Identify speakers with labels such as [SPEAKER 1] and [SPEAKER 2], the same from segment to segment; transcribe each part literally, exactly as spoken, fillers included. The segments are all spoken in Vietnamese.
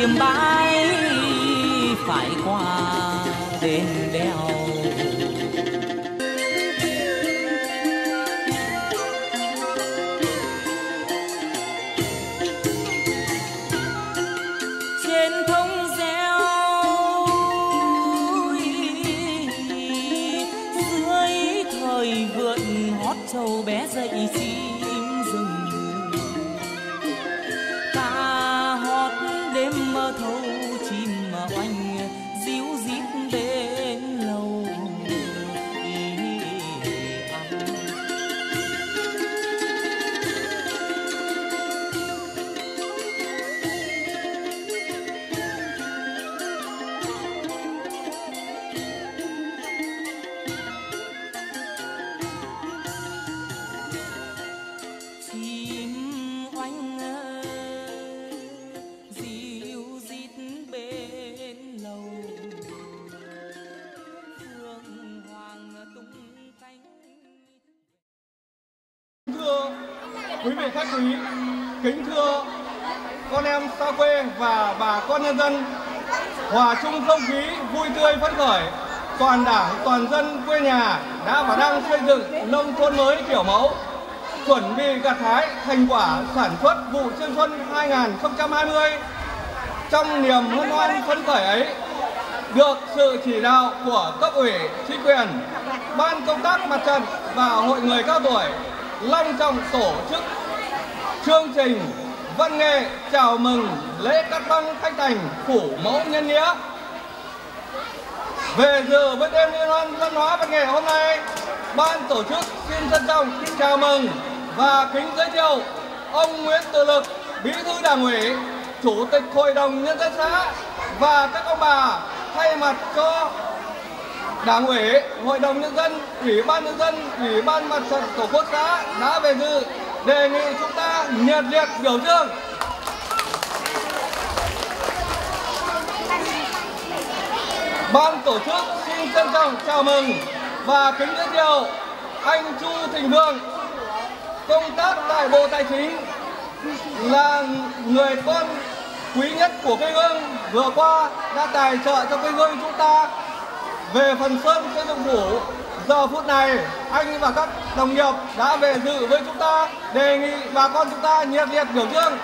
[SPEAKER 1] điểm bãi phải qua đền đèo. Trên thông reo dưới thời vượn hót trâu bé dậy chim rừng, ca hót đêm mơ thâu chim mà oanh díu dít bên lầu.
[SPEAKER 2] Quý vị khách quý, kính thưa con em xa quê và bà con nhân dân, hòa chung không khí vui tươi phấn khởi, toàn đảng toàn dân quê nhà đã và đang xây dựng nông thôn mới kiểu mẫu, chuẩn bị gặt hái thành quả sản xuất vụ chiêm xuân hai nghìn không trăm hai mươi. Trong niềm hân hoan phấn khởi ấy, được sự chỉ đạo của cấp ủy, chính quyền, ban công tác mặt trận và hội người cao tuổi long trọng tổ chức chương trình văn nghệ chào mừng lễ cắt băng khánh thành phủ mẫu nhân nghĩa. Về dự với đêm liên hoan văn hóa văn nghệ hôm nay, ban tổ chức xin trân trọng chào mừng và kính giới thiệu ông Nguyễn Tự Lực, Bí thư Đảng ủy, Chủ tịch Hội đồng Nhân dân xã và các ông bà thay mặt cho Đảng ủy, Hội đồng Nhân dân, Ủy ban Nhân dân, Ủy ban Mặt trận Tổ quốc xã đã về dự, đề nghị chúng ta nhiệt liệt biểu dương. Ban tổ chức xin trân trọng chào mừng và kính giới thiệu anh Chu Thịnh Vượng, công tác tại Bộ Tài chính, là người con quý nhất của quê hương, vừa qua đã tài trợ cho quê hương chúng ta về phần sơn xây dựng phủ. Giờ phút này anh và các đồng nghiệp đã về dự với chúng ta, đề nghị bà con chúng ta nhiệt liệt biểu dương.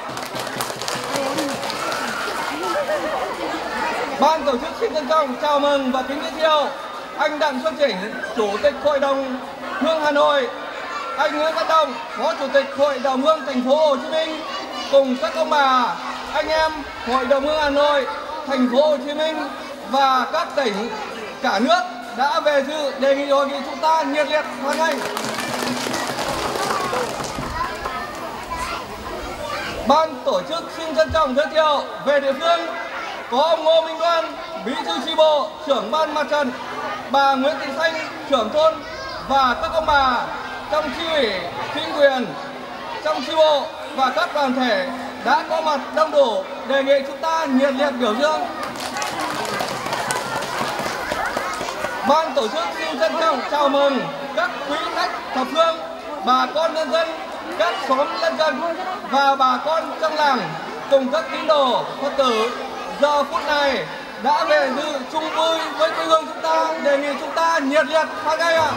[SPEAKER 2] Ban tổ chức xin trân trọng chào mừng và kính giới thiệu anh Đặng Xuân Chỉnh, Chủ tịch Hội đồng Hương Hà Nội, anh Nguyễn Văn Đồng, Phó Chủ tịch Hội đồng Hương thành phố Hồ Chí Minh, cùng các ông bà, anh em Hội đồng Hương Hà Nội, thành phố Hồ Chí Minh và các tỉnh cả nước đã về dự, đề nghị hội nghị chúng ta nhiệt liệt hoan nghênh. Ban tổ chức xin trân trọng giới thiệu về địa phương có ông Ngô Minh Đoan, Bí thư chi bộ, trưởng ban mặt trận, bà Nguyễn Thị Xanh, trưởng thôn và các ông bà trong chi ủy, chính quyền, trong chi bộ và các đoàn thể đã có mặt đông đủ, đề nghị chúng ta nhiệt liệt biểu dương. Ban tổ chức xin trân trọng chào mừng các quý khách thập phương, bà con nhân dân các xóm lân cận và bà con trong làng cùng các tín đồ Phật tử giờ phút này đã về dự chung vui với quê hương chúng ta, đề nghị chúng ta nhiệt liệt hoan nghênh ạ.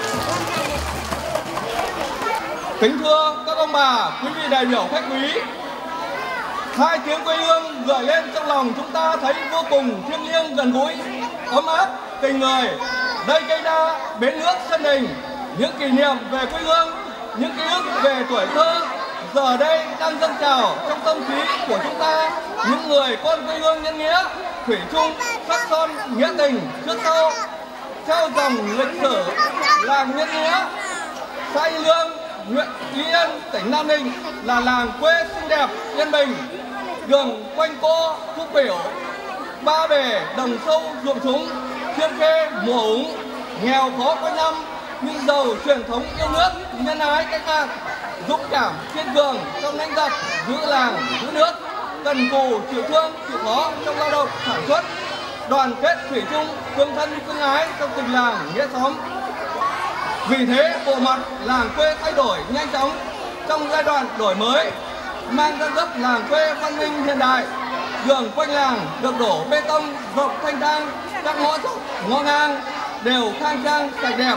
[SPEAKER 2] Kính thưa các ông bà, quý vị đại biểu khách quý, hai tiếng quê hương gợi lên trong lòng chúng ta thấy vô cùng thiêng liêng, gần gũi, ấm áp, tình người. Đây cây đa, bến nước sân đình, những kỷ niệm về quê hương, những ký ức về tuổi thơ giờ đây đang dâng trào trong tâm trí của chúng ta. Những người con quê hương nhân nghĩa, thủy chung, sắc son, nghĩa tình trước sau. Theo dòng lịch sử làng nhân nghĩa, xã Y Lương, huyện Y Yên, tỉnh Nam Định là làng quê xinh đẹp, yên bình, đường quanh co, phúc biểu, ba bể, đồng sâu, ruộng trúng, thiên khê, mùa úng, nghèo khó quanh năm nhưng giàu truyền thống yêu nước, nhân ái cách mạng, dũng cảm, kiên cường trong đánh giặc, giữ làng, giữ nước, cần cù, chịu thương, chịu khó trong lao động, sản xuất, đoàn kết thủy chung, tương thân tương ái trong tình làng, nghĩa xóm. Vì thế, bộ mặt làng quê thay đổi nhanh chóng trong giai đoạn đổi mới, mang dáng dấp làng quê văn minh hiện đại. đường quanh làng được đổ bê tông rộng thanh thang, các ngõ dốc ngõ ngang đều khang trang sạch đẹp.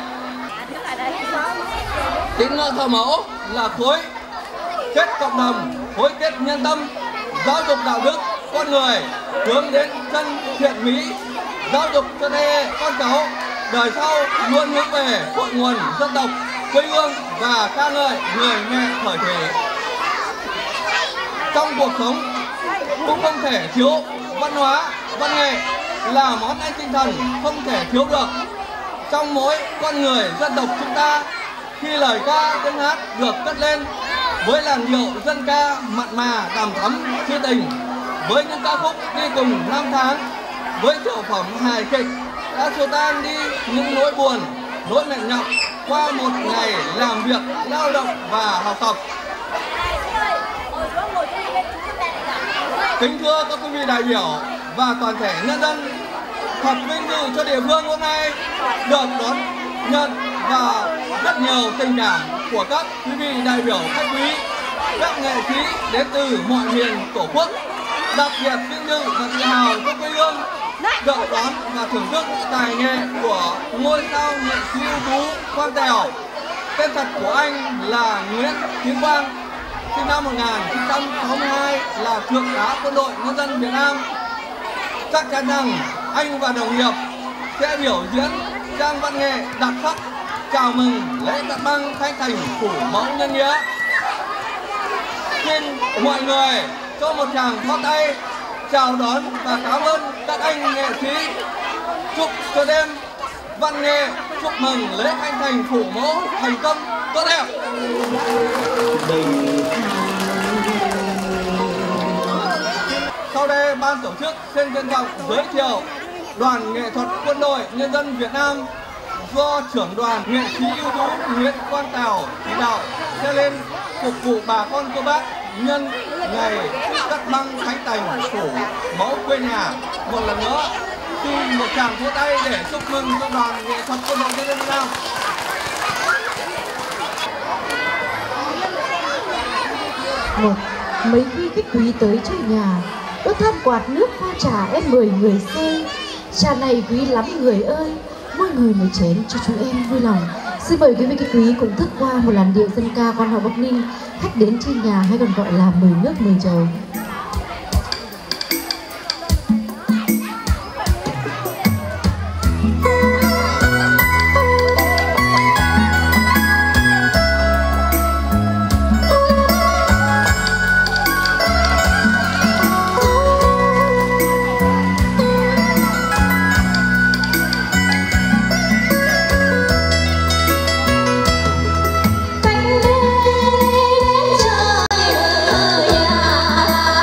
[SPEAKER 2] Tín ngưỡng thờ mẫu là khối kết cộng đồng, khối kết nhân tâm, giáo dục đạo đức con người hướng đến chân thiện mỹ, giáo dục cho thế hệ con cháu đời sau luôn hướng về cội nguồn dân tộc, quê hương và ca ngợi người mẹ khởi thủy. Trong cuộc sống cũng không thể thiếu văn hóa, văn nghệ là món ăn tinh thần không thể thiếu được trong mỗi con người dân tộc chúng ta. Khi lời ca tiếng hát được cất lên với làn điệu dân ca mặn mà đằm thắm trữ tình, với những ca khúc đi cùng năm tháng, với tiểu phẩm hài kịch đã xua tan đi những nỗi buồn, nỗi mệt nhọc qua một ngày làm việc, lao động và học tập. Kính thưa các quý vị đại biểu và toàn thể nhân dân, thật vinh dự cho địa phương hôm nay được đón nhận và rất nhiều tình cảm của các quý vị đại biểu khách quý, các nghệ sĩ đến từ mọi miền tổ quốc. Đặc biệt vinh dự và tự hào cho quê hương được đón và thưởng thức tài nghệ của ngôi sao nghệ sĩ ưu tú Quang Tèo. Tên thật của anh là Nguyễn Tiến Quang, sinh năm một nghìn chín trăm sáu mươi hai, là thượng tá quân đội nhân dân Việt Nam. Chắc chắn rằng anh và đồng nghiệp sẽ biểu diễn trang văn nghệ đặc sắc chào mừng lễ cắt băng khánh thành phủ mẫu nhân nghĩa. Xin mọi người cho một tràng pháo tay chào đón và cảm ơn các anh nghệ sĩ. Chúc cho đêm văn nghệ chúc mừng lễ khánh thành phủ mẫu thành công tốt đẹp. Sau đây ban tổ chức xin trân trọng giới thiệu đoàn nghệ thuật quân đội nhân dân Việt Nam do trưởng đoàn nghệ sĩ ưu tú Nguyễn Quang Tèo chỉ đạo sẽ lên phục vụ bà con cô bác nhân ngày cắt băng khánh thành phủ mẫu quê nhà. Một lần nữa xin một tràng vỗ tay để chúc mừng cho đoàn nghệ thuật quân đội nhân dân Việt Nam.
[SPEAKER 3] Một, mấy khi khách quý tới chơi nhà, tôi than quạt nước pha trà em mời người xơi. Trà này quý lắm người ơi, mỗi người một chén cho chúng em vui lòng. Xin mời quý vị khách quý cùng thức qua một làn điệu dân ca quan họ Bắc Ninh, khách đến chơi nhà hay còn gọi là mời nước mời trầu.
[SPEAKER 4] Hãy subscribe cho kênh Ghiền Mì Gõ để không bỏ lỡ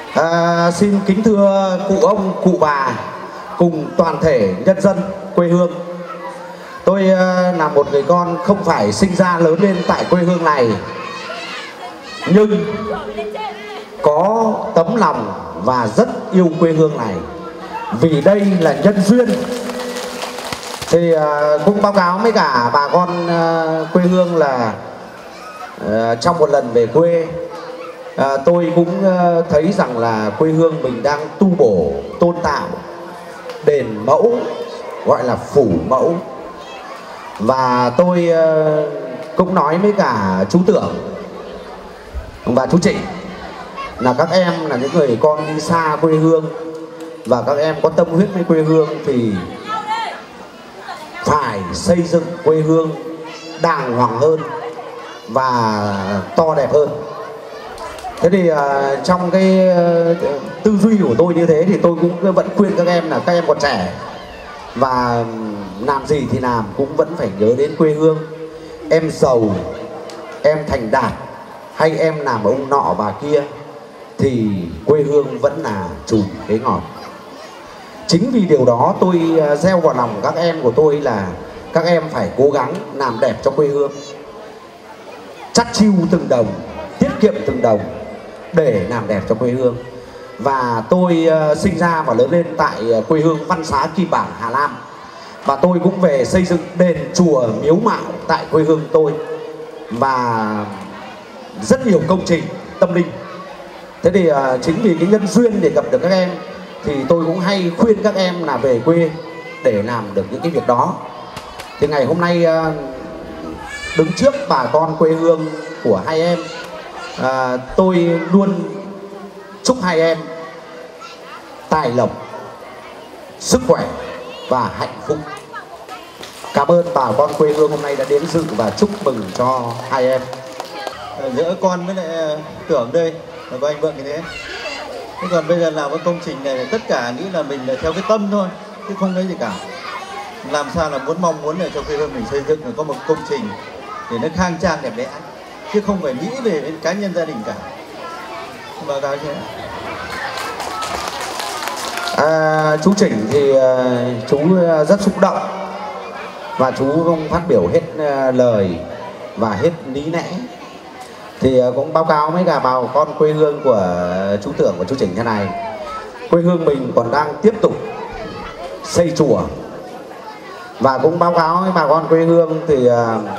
[SPEAKER 4] À, xin kính thưa cụ ông, cụ bà cùng toàn thể nhân dân quê hương. Tôi uh, là một người con không phải sinh ra lớn lên tại quê hương này, nhưng có tấm lòng và rất yêu quê hương này, vì đây là nhân duyên. Thì uh, cũng báo cáo với cả bà con uh, quê hương là uh, trong một lần về quê, uh, tôi cũng uh, thấy rằng là quê hương mình đang tu bổ tôn tạo đền mẫu, gọi là phủ mẫu. Và tôi uh, cũng nói với cả chú Tưởng và chú Trịnh là các em là những người con đi xa quê hương, và các em có tâm huyết với quê hương thì phải xây dựng quê hương đàng hoàng hơn và to đẹp hơn. Thế thì uh, trong cái uh, tư duy của tôi như thế thì tôi cũng vẫn khuyên các em là các em còn trẻ, và làm gì thì làm cũng vẫn phải nhớ đến quê hương. Em giàu, em thành đạt, hay em làm ông nọ bà kia, thì quê hương vẫn là chùm khế ngọt. Chính vì điều đó tôi gieo vào lòng các em của tôi là các em phải cố gắng làm đẹp cho quê hương, chắt chiu từng đồng, tiết kiệm từng đồng để làm đẹp cho quê hương. Và tôi uh, sinh ra và lớn lên tại quê hương Văn Xá Kim Bảng, Hà Nam. Và tôi cũng về xây dựng đền chùa miếu mạo tại quê hương tôi, và rất nhiều công trình tâm linh. Thế thì uh, chính vì cái nhân duyên để gặp được các em thì tôi cũng hay khuyên các em là về quê để làm được những cái việc đó. Thì ngày hôm nay uh, đứng trước bà con quê hương của hai em, uh, tôi luôn chúc hai em tài lộc, sức khỏe và hạnh phúc. Cảm ơn bà con quê hương hôm nay đã đến dự và chúc mừng cho hai em.
[SPEAKER 5] Giữa con với lại Tưởng đây là có anh Vượng như thế. Thế còn bây giờ làm cái công trình này tất cả nghĩ là mình là theo cái tâm thôi, chứ không thấy gì cả. Làm sao là muốn mong muốn để cho quê hương mình xây dựng có một công trình để nó khang trang đẹp đẽ, chứ không phải nghĩ về cái cá nhân gia đình cả. Báo cáo chứ.
[SPEAKER 4] À, chú Chỉnh thì uh, chú rất xúc động, và chú không phát biểu hết uh, lời và hết lý lẽ. Thì uh, cũng báo cáo với cả bà con quê hương của chú Tưởng và chú Chỉnh thế này: quê hương mình còn đang tiếp tục xây chùa. Và cũng báo cáo với bà con quê hương thì uh,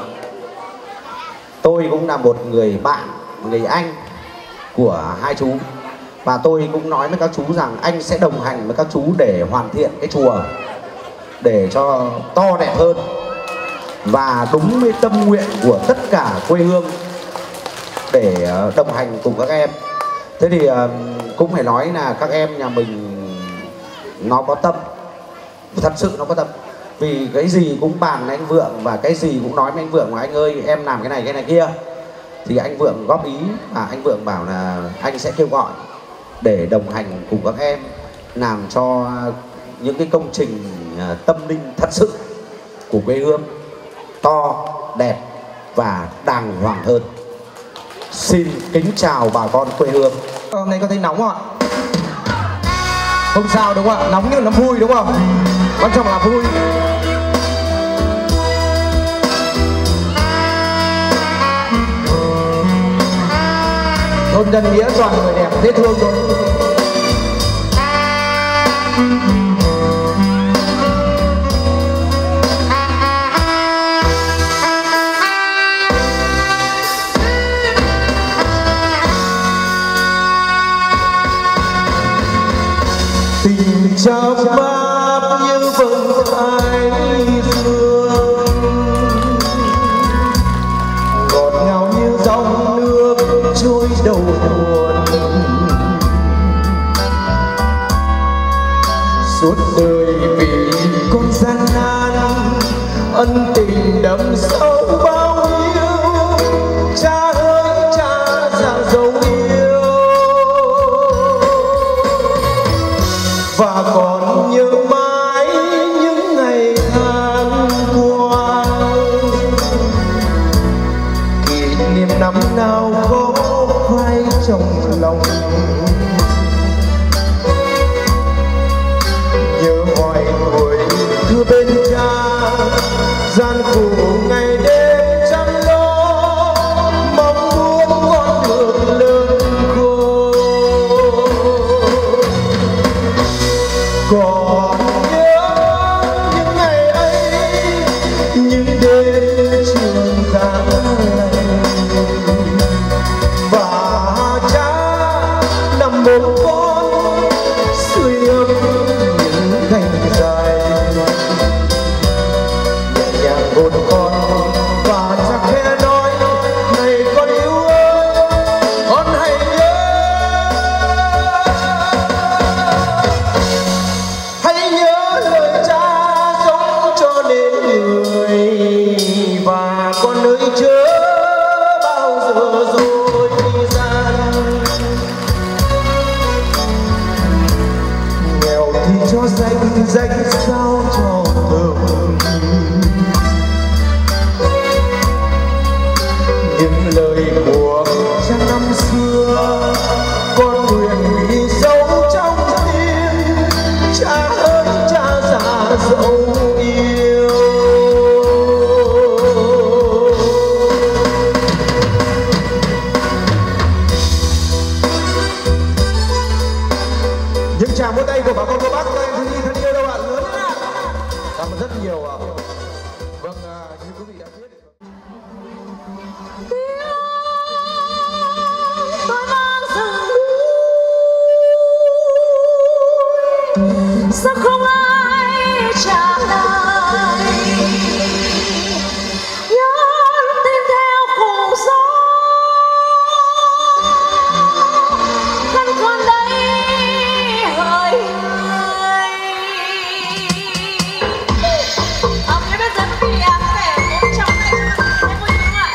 [SPEAKER 4] tôi cũng là một người bạn, người anh của hai chú. Và tôi cũng nói với các chú rằng anh sẽ đồng hành với các chú để hoàn thiện cái chùa để cho to đẹp hơn và đúng với tâm nguyện của tất cả quê hương để đồng hành cùng các em. Thế thì cũng phải nói là các em nhà mình nó có tâm, thật sự nó có tâm. Vì cái gì cũng bàn với anh Vượng, và cái gì cũng nói với anh Vượng là anh ơi em làm cái này cái này kia, thì anh Vượng góp ý và anh Vượng bảo là anh sẽ kêu gọi để đồng hành cùng các em làm cho những cái công trình tâm linh thật sự của quê hương to, đẹp và đàng hoàng hơn. Xin kính chào bà con quê hương.
[SPEAKER 6] Hôm nay có thấy nóng không ạ? Không sao đúng không ạ? Nóng nhưng nó vui đúng không? Quan trọng là vui. Thôn nhân nghĩa toàn người đẹp dễ thương thôi.
[SPEAKER 4] Tình chớp mắt như vầng thái dương, ngọt ngào như dòng nước trôi đầu buồn. Suốt đời vì con gian nan, ân tình đậm sâu bao nhiêu. Cha ơi cha dang dấu yêu, và còn nhớ mãi những ngày tháng qua. Kỷ niệm năm nào có khoai trong lòng,
[SPEAKER 6] cứ bên cha gian khổ ngày đêm chăm lo, mong muốn con được lớn khôn. Còn nhớ những ngày ấy, những đêm trường giá lạnh, và cha nằm một con sưởi ấm những cánh dài, nhẹ nhàng hôn con và cha khẽ nói: này con yêu ơi, con hãy nhớ, hãy nhớ lời cha sống cho nên người, và con ơi chớ bao giờ rồi gian. Nghèo thì cho danh danh sao cho thơm, những lời của cha năm xưa con nguyện ghi dấu trong tim, cha ơi cha già dấu yêu. Những tràng vỗ tay của bà con cô bác, các em thân yêu thân yêu đâu ạ, lớn lên ạ. Cảm ơn rất nhiều ạ. Vâng, à, như quý vị đã biết.
[SPEAKER 3] Tôi mang rừng núi, sao không ai trả lời, nhắn tin theo cùng gió, vẫn còn đây hỡi hỡi. Ông nhớ biết dẫn vì à để cũng trong tay cho em vui đúng không ạ?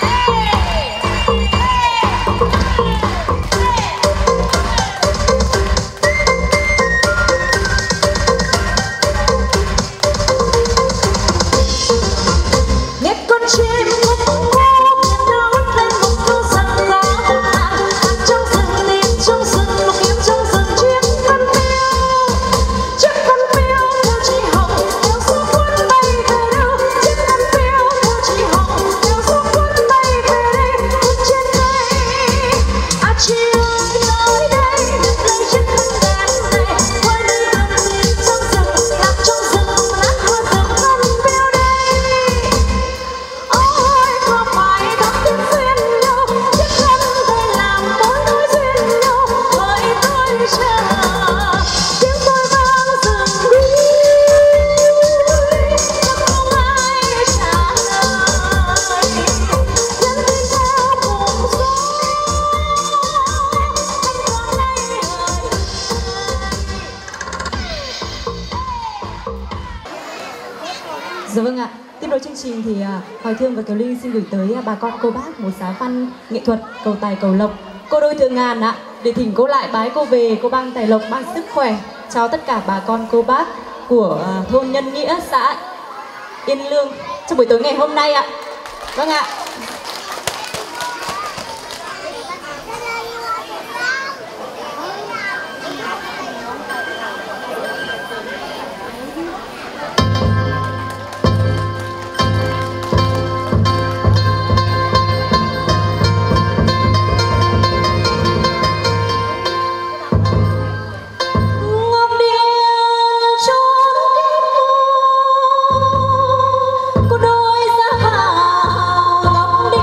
[SPEAKER 3] Biết con chim khúc khúc biển đâu hất lên một câu rằng có một hàng hàng trong rừng, tìm trong rừng một kiếm trong rừng, chiếc con phiêu chiếc con phiêu theo chị hồng theo gió cuốn bay về đâu, chiếc con phiêu theo chị hồng theo gió cuốn bay về đây, cuốn trên cây. À chị ơi tới đây nhấc lên chiếc thân đen này, quay đi gần tìm trong rừng, nằm trong rừng lát mưa rừng con phiêu đây. Ôi có phải thắm thiết duyên đâu, chiếc thân đây làm mối nối duyên đâu, hỡi tôi chờ tiếng tôi vang rừng núi, chắc không ai trả lời, nhắn tin theo cùng gió, vẫn còn đây hỡi hỡi.
[SPEAKER 7] Dạ vâng ạ. Tiếp nối chương trình thì à, Hoài Thương và Kiều Linh xin gửi tới à, bà con cô bác một giá văn nghệ thuật cầu tài cầu lộc cô đôi thượng ngàn ạ, để thỉnh cô lại bái cô về, cô ban tài lộc ban sức khỏe cho tất cả bà con cô bác của à, thôn Nhân Nghĩa, xã Yên Lương trong buổi tối ngày hôm nay ạ. Vâng ạ.
[SPEAKER 3] Ngọc điền trốn kiếp cô đôi ra vào ngọc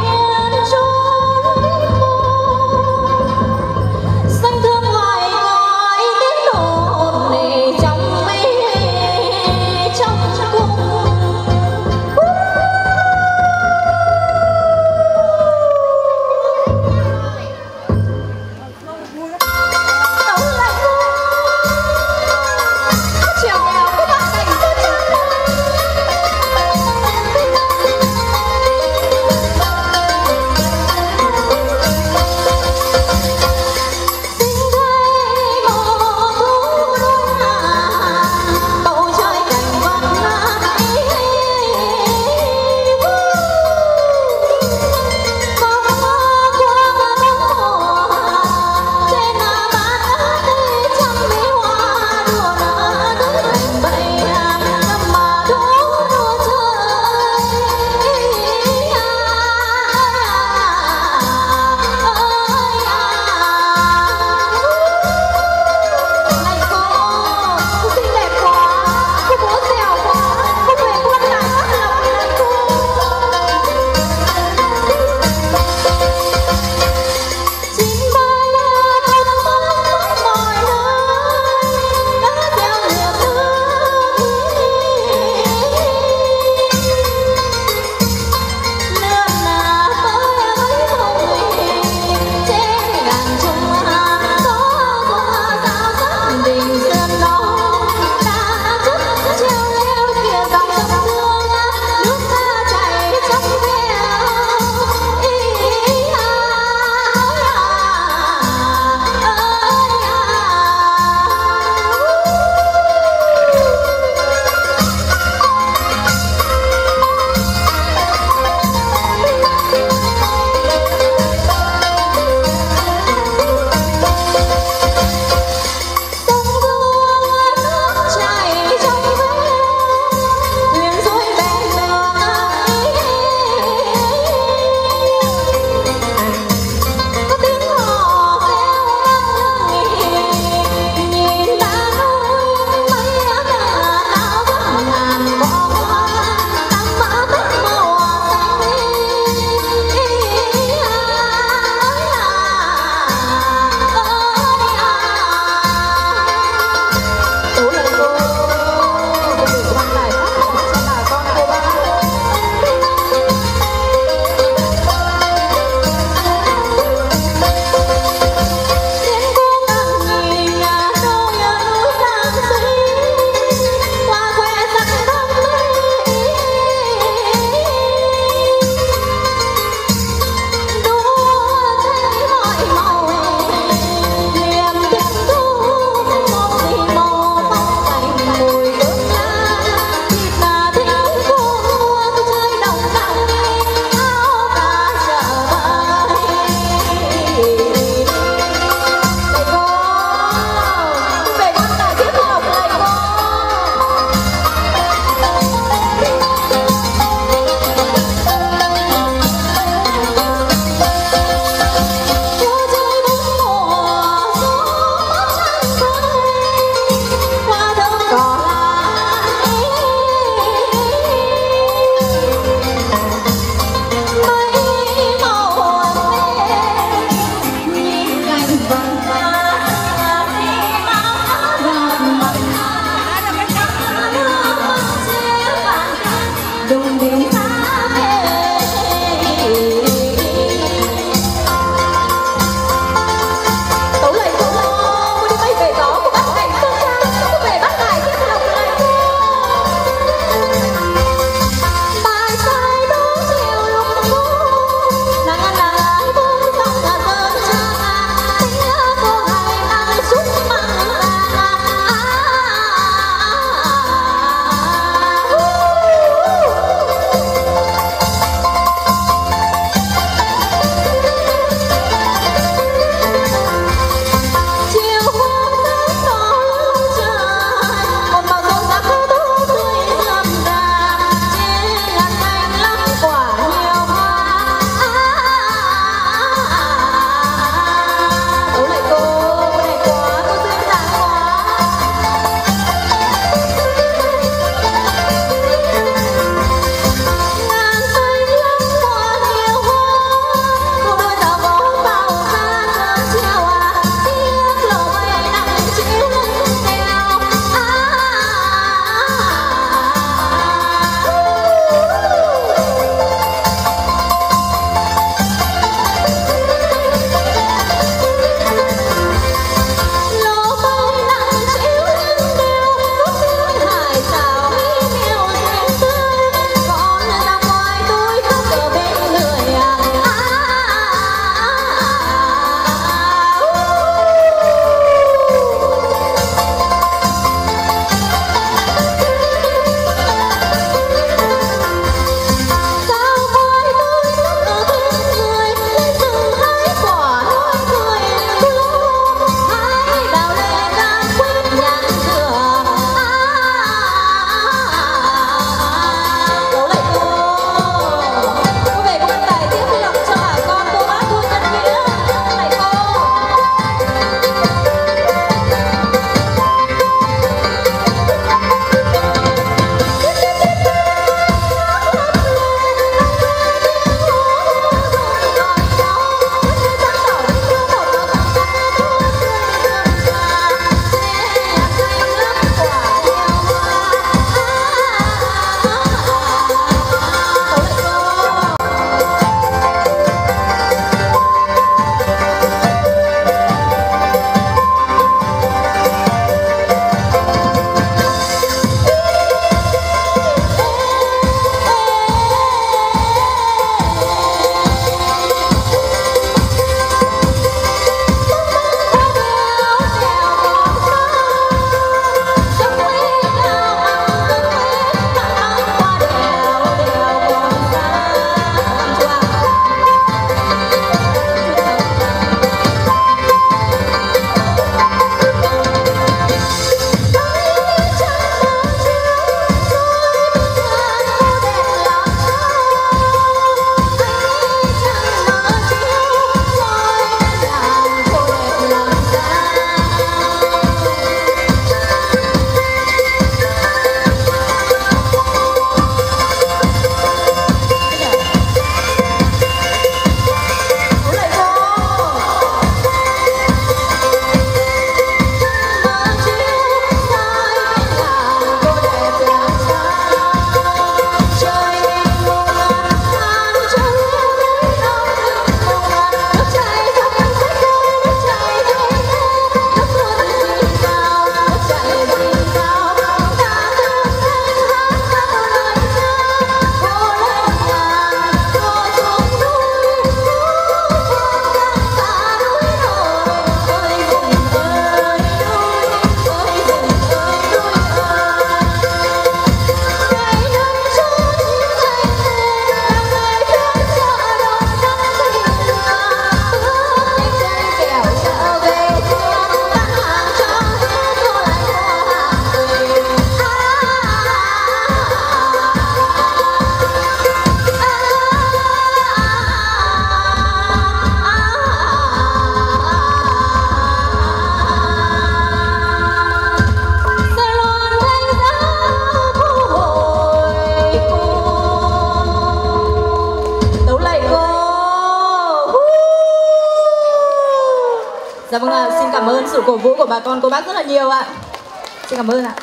[SPEAKER 7] Dạ vâng ạ, xin cảm ơn sự cổ vũ của bà con cô bác rất là nhiều ạ. Xin cảm ơn ạ.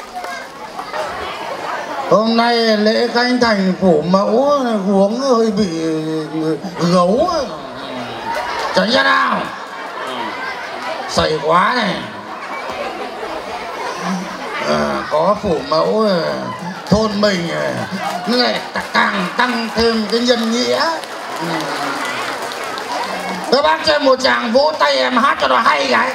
[SPEAKER 6] Hôm nay lễ khánh thành phủ mẫu uống hơi bị gấu. Tránh ra nào. Sẩy quá này. À, có phủ mẫu thôn mình nó lại càng tăng thêm cái nhân nghĩa. Các bác cho em một tràng vỗ tay em hát cho nó hay cái.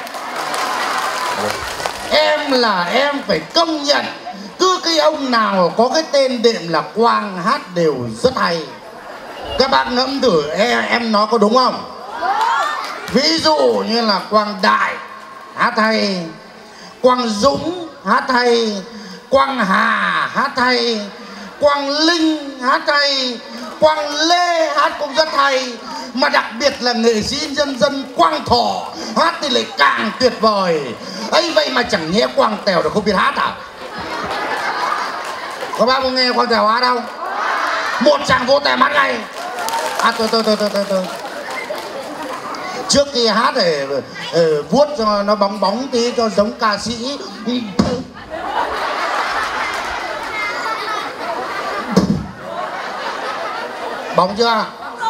[SPEAKER 6] Em là em phải công nhận cứ cái ông nào có cái tên đệm là Quang hát đều rất hay. Các bác ngẫm thử em, em nó có đúng không? Ví dụ như là Quang Đại hát hay, Quang Dũng hát hay, Quang Hà hát hay, Quang Linh hát hay, Quang Lê hát cũng rất hay. Mà đặc biệt là nghệ sĩ nhân dân Quang Thọ hát thì lại càng tuyệt vời. ấy vậy mà chẳng nhẽ Quang Tèo được không biết hát à? Có bác có nghe Quang Tèo hát không? Một tràng vỗ tay mắt ngay. À tôi tôi tôi tôi tôi tôi trước khi hát để uh, vuốt cho nó bóng bóng tí cho giống ca sĩ. Bóng chưa?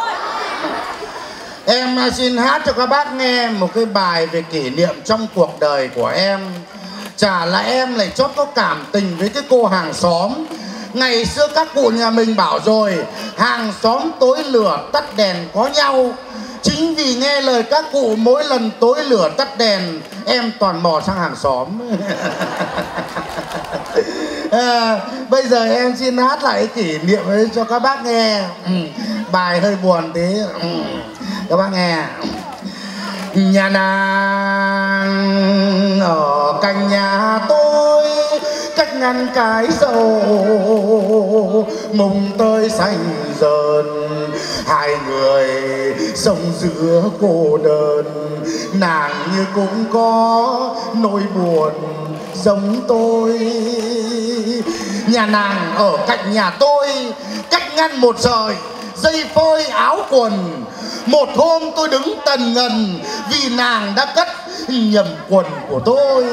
[SPEAKER 6] Em xin hát cho các bác nghe một cái bài về kỷ niệm trong cuộc đời của em. Chả là em lại chót có cảm tình với cái cô hàng xóm. Ngày xưa các cụ nhà mình bảo rồi, hàng xóm tối lửa tắt đèn có nhau. Chính vì nghe lời các cụ mỗi lần tối lửa tắt đèn, em toàn mò sang hàng xóm. À, bây giờ em xin hát lại kỷ niệm ấy cho các bác nghe. Ừ, bài hơi buồn tí. Ừ, các bác nghe. Nhà nàng ở cạnh nhà tôi, cách ngăn cái sâu mùng tơi xanh dần. Hai người sống giữa cô đơn, nàng như cũng có nỗi buồn giống tôi. Nhà nàng ở cạnh nhà tôi, cách ngăn một sợi dây phơi áo quần. Một hôm tôi đứng tần ngần vì nàng đã cất nhầm quần của tôi.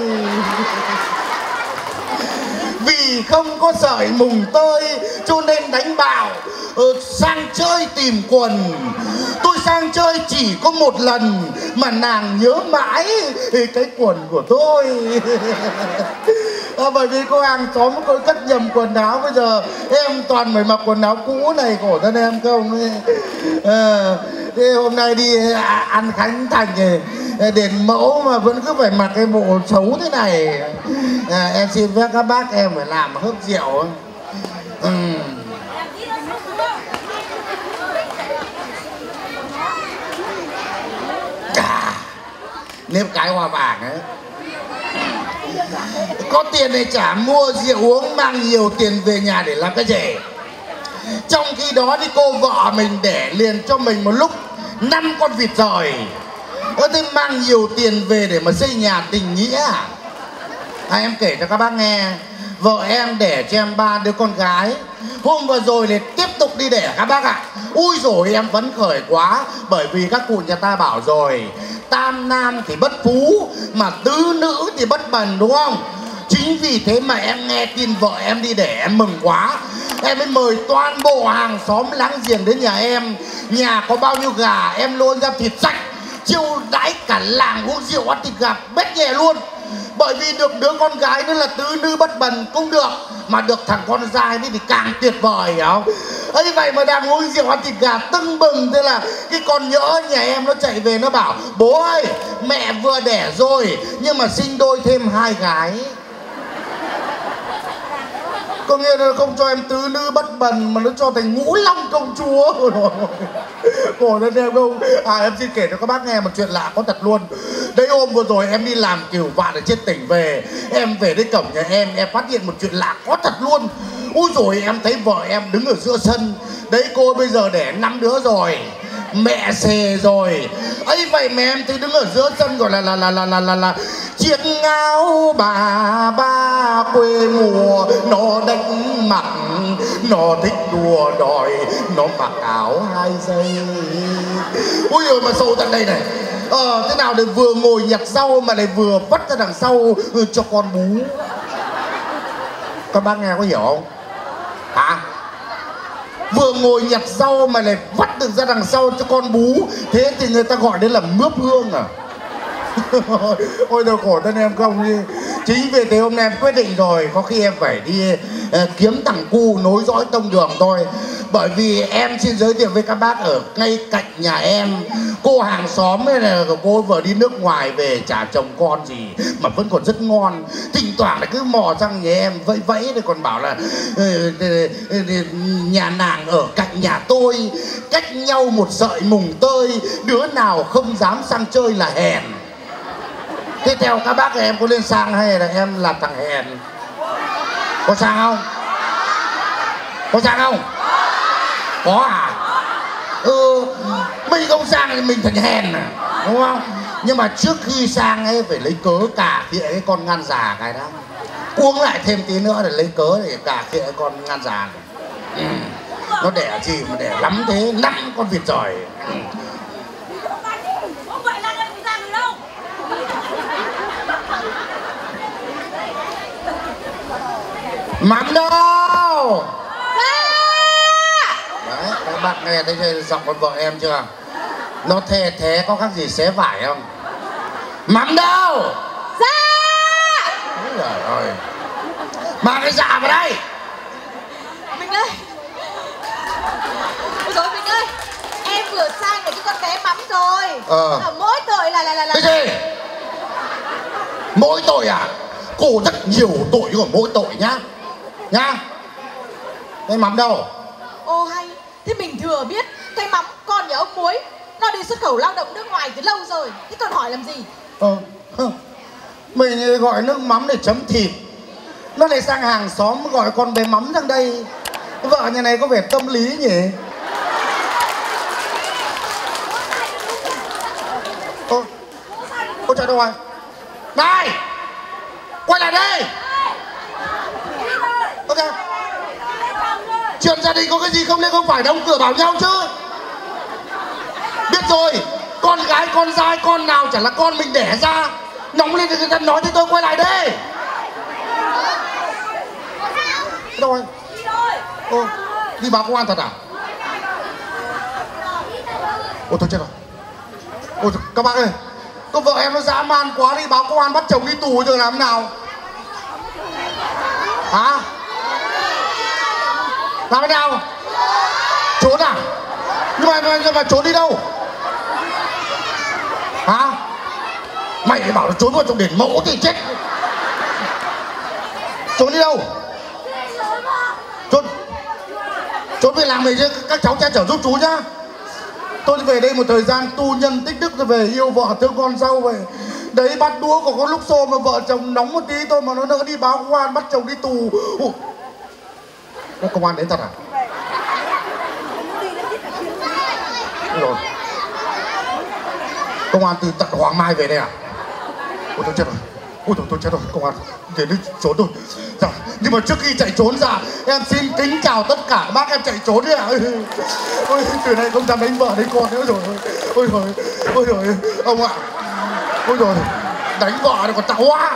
[SPEAKER 6] Vì không có sợi mùng tơi cho nên đánh bạo ừ, sang chơi tìm quần. Tôi sang chơi chỉ có một lần mà nàng nhớ mãi cái quần của tôi. À, bởi vì cô hàng xóm cô cất nhầm quần áo, bây giờ em toàn phải mặc quần áo cũ này, khổ thân em không. À, thế hôm nay đi ăn khánh thành đền mẫu mà vẫn cứ phải mặc cái bộ xấu thế này. À, em xin phép các bác em phải làm hớp rượu. Ừ. À, nếp cái hoa vàng ấy. Có tiền để trả mua rượu uống, mang nhiều tiền về nhà để làm cái gì? Trong khi đó thì cô vợ mình để liền cho mình một lúc năm con vịt rồi. Có thể mang nhiều tiền về để mà xây nhà tình nghĩa à? À, em kể cho các bác nghe. Vợ em đẻ cho em ba đứa con gái. Hôm vừa rồi thì tiếp tục đi đẻ các bác ạ. À. Ui rồi em phấn khởi quá. Bởi vì các cụ nhà ta bảo rồi, tam nam thì bất phú, mà tứ nữ thì bất bần, đúng không? Chính vì thế mà em nghe tin vợ em đi đẻ em mừng quá. Em mới mời toàn bộ hàng xóm láng giềng đến nhà em. Nhà có bao nhiêu gà em lôi ra thịt sạch, chiêu đãi cả làng uống rượu ăn thịt gà bét nhẹ luôn. Bởi vì được đứa con gái nữa là tứ nữ bất bần cũng được, mà được thằng con trai thì càng tuyệt vời, hiểu không? ấy vậy mà đang uống rượu ăn thịt gà tưng bừng. Thế là cái con nhỡ nhà em nó chạy về nó bảo: bố ơi, mẹ vừa đẻ rồi nhưng mà sinh đôi thêm hai gái. Có nghĩa là không cho em tứ nữ bất bần mà nó cho thành ngũ long công chúa. Khổ thân em không. À, em xin kể cho các bác nghe một chuyện lạ có thật luôn. Đấy, hôm vừa rồi em đi làm cửu vạn ở trên tỉnh về, em về đến cổng nhà em, em phát hiện một chuyện lạ có thật luôn. Ui rồi em thấy vợ em đứng ở giữa sân. Đấy, cô bây giờ đẻ năm đứa rồi, mẹ xề rồi. ấy vậy mà em thấy đứng ở giữa sân gọi là là là là là là, là chiếc áo bà ba quê mùa. Nó đánh mặc, nó thích đùa đòi, nó mặc áo hai giây. Ui rồi mà sâu tận đây này. Ờ, thế nào để vừa ngồi nhặt rau mà lại vừa vắt ra đằng sau ừ, cho con bú. Các bác nghe có hiểu không? Hả? Vừa ngồi nhặt rau mà lại vắt được ra đằng sau cho con bú. Thế thì người ta gọi đấy là mướp hương à? Ôi tôi khổ thân em không đi. Chính vì thế hôm nay em quyết định rồi, có khi em phải đi uh, kiếm thằng cu nối dõi tông đường thôi. Bởi vì em xin giới thiệu với các bác ở ngay cạnh nhà em, cô hàng xóm ấy là cô vừa đi nước ngoài về chả chồng con gì mà vẫn còn rất ngon. Thỉnh thoảng là cứ mò sang nhà em vẫy vẫy rồi còn bảo là uh, uh, uh, nhà nàng ở cạnh nhà tôi, cách nhau một sợi mùng tơi, đứa nào không dám sang chơi là hèn. Thế theo các bác thì em có lên sang hay là em là thằng hèn? Có sang không? Có sang không? Có à? Ừ, mình không sang thì mình thành hèn à, đúng không? Nhưng mà trước khi sang ấy phải lấy cớ cả khịa cái con ngan già cái đó. Uống lại thêm tí nữa để lấy cớ để cả khịa cái con ngan già này. Ừ. Nó đẻ gì mà đẻ lắm thế, năm con vịt giỏi. Ừ. Mắm đâu? Đấy, các bác nghe thấy giọng con vợ em chưa? Nó thề thế có khác gì xé vải không? Mắm đâu?
[SPEAKER 8] Dạ.
[SPEAKER 6] Ôi giời ơi. Mang cái dạ vào đây.
[SPEAKER 8] Mình ơi. Ôi dồi Mình ơi, em vừa sang để cho con bé mắm rồi.
[SPEAKER 6] Ờ.
[SPEAKER 8] À, mỗi tội là là là là
[SPEAKER 6] cái gì? Mỗi tội à? Cô rất nhiều tội của mỗi tội nhá. Nhá. Cái mắm đâu?
[SPEAKER 8] Ô hay, thế mình thừa biết cái mắm con nhà ông Muối nó đi xuất khẩu lao động nước ngoài từ lâu rồi. Thế còn hỏi làm gì?
[SPEAKER 6] Ờ, mình gọi nước mắm để chấm thịt, nó lại sang hàng xóm gọi con bé mắm sang đây. Vợ nhà này có vẻ tâm lý nhỉ? Ơ, ôi trời đâu rồi? Này, quay lại đây. Ok. Chuyện gia đình có cái gì không nên không phải đóng cửa bảo nhau chứ. Biết rồi, con gái con trai con nào chẳng là con mình đẻ ra. Nóng lên thì người ta nói thì tôi quay lại đây. Đâu rồi? Ô, đi báo công an thật à? Ôi tôi chết rồi. Ôi các bác ơi, có vợ em nó dã man quá, đi báo công an bắt chồng đi tù rồi làm nào? Hả? Làm thế nào? Trốn à? Nhưng mà, nhưng mà trốn đi đâu? Hả? Mày bảo là trốn vào trong đền mẫu thì chết. Trốn đi đâu? Trốn Trốn về làng mình chứ, các cháu che chở giúp chú nhá. Tôi về đây một thời gian tu nhân tích đức rồi về yêu vợ thương con sau về. Đấy bắt đũa còn có lúc xô mà vợ chồng nóng một tí thôi mà nó nữa đi báo công an bắt chồng đi tù. Ủa, công an đến thật à? Rồi. Công an từ tận Hoàng Mai về đây à? Ôi tôi chết rồi. Ôi tôi, tôi chết rồi. Công an để đi trốn rồi. Dạ. Nhưng mà trước khi chạy trốn ra, em xin kính chào tất cả các bác em chạy trốn đấy ạ. À. Ôi từ này không dám đánh vợ đánh con nữa rồi. Ôi trời, ôi trời, ông ạ. Ôi trời, đánh vợ này còn tạo hoa.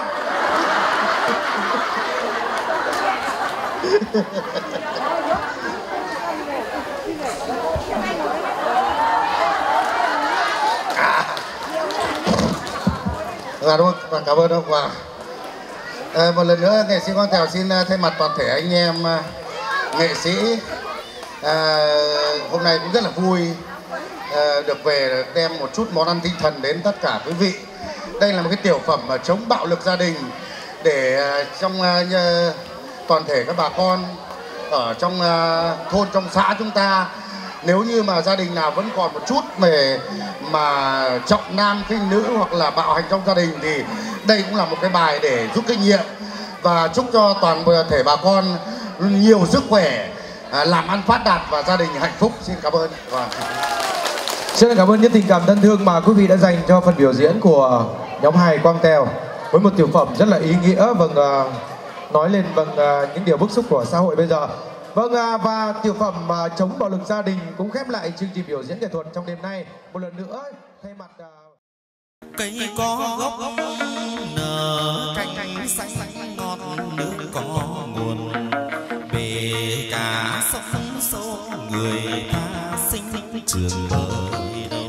[SPEAKER 6] Dạ đúng không? Cảm ơn ông. Và à, một lần nữa nghệ sĩ Quang Thảo xin thay mặt toàn thể anh em nghệ sĩ à, hôm nay cũng rất là vui à, được về đem một chút món ăn tinh thần đến tất cả quý vị. Đây là một cái tiểu phẩm mà chống bạo lực gia đình để à, trong à, toàn thể các bà con ở trong à, thôn trong xã chúng ta, nếu như mà gia đình nào vẫn còn một chút về mà trọng nam khinh nữ hoặc là bạo hành trong gia đình thì đây cũng là một cái bài để rút kinh nghiệm và chúc cho toàn thể bà con nhiều sức khỏe, làm ăn phát đạt và gia đình hạnh phúc. Xin cảm ơn. Và...
[SPEAKER 9] Xin cảm ơn những tình cảm thân thương mà quý vị đã dành cho phần biểu diễn của nhóm hài Quang Tèo với một tiểu phẩm rất là ý nghĩa. Vâng, nói lên vâng những điều bức xúc của xã hội bây giờ. Vâng, và tiểu phẩm chống bạo lực gia đình cũng khép lại chương trình biểu diễn nghệ thuật trong đêm nay. Một lần nữa thay mặt
[SPEAKER 10] cây có gốc nở cánh xanh ngọt nước có nguồn bể cả sông sâu người ta sinh trường bơi đâu.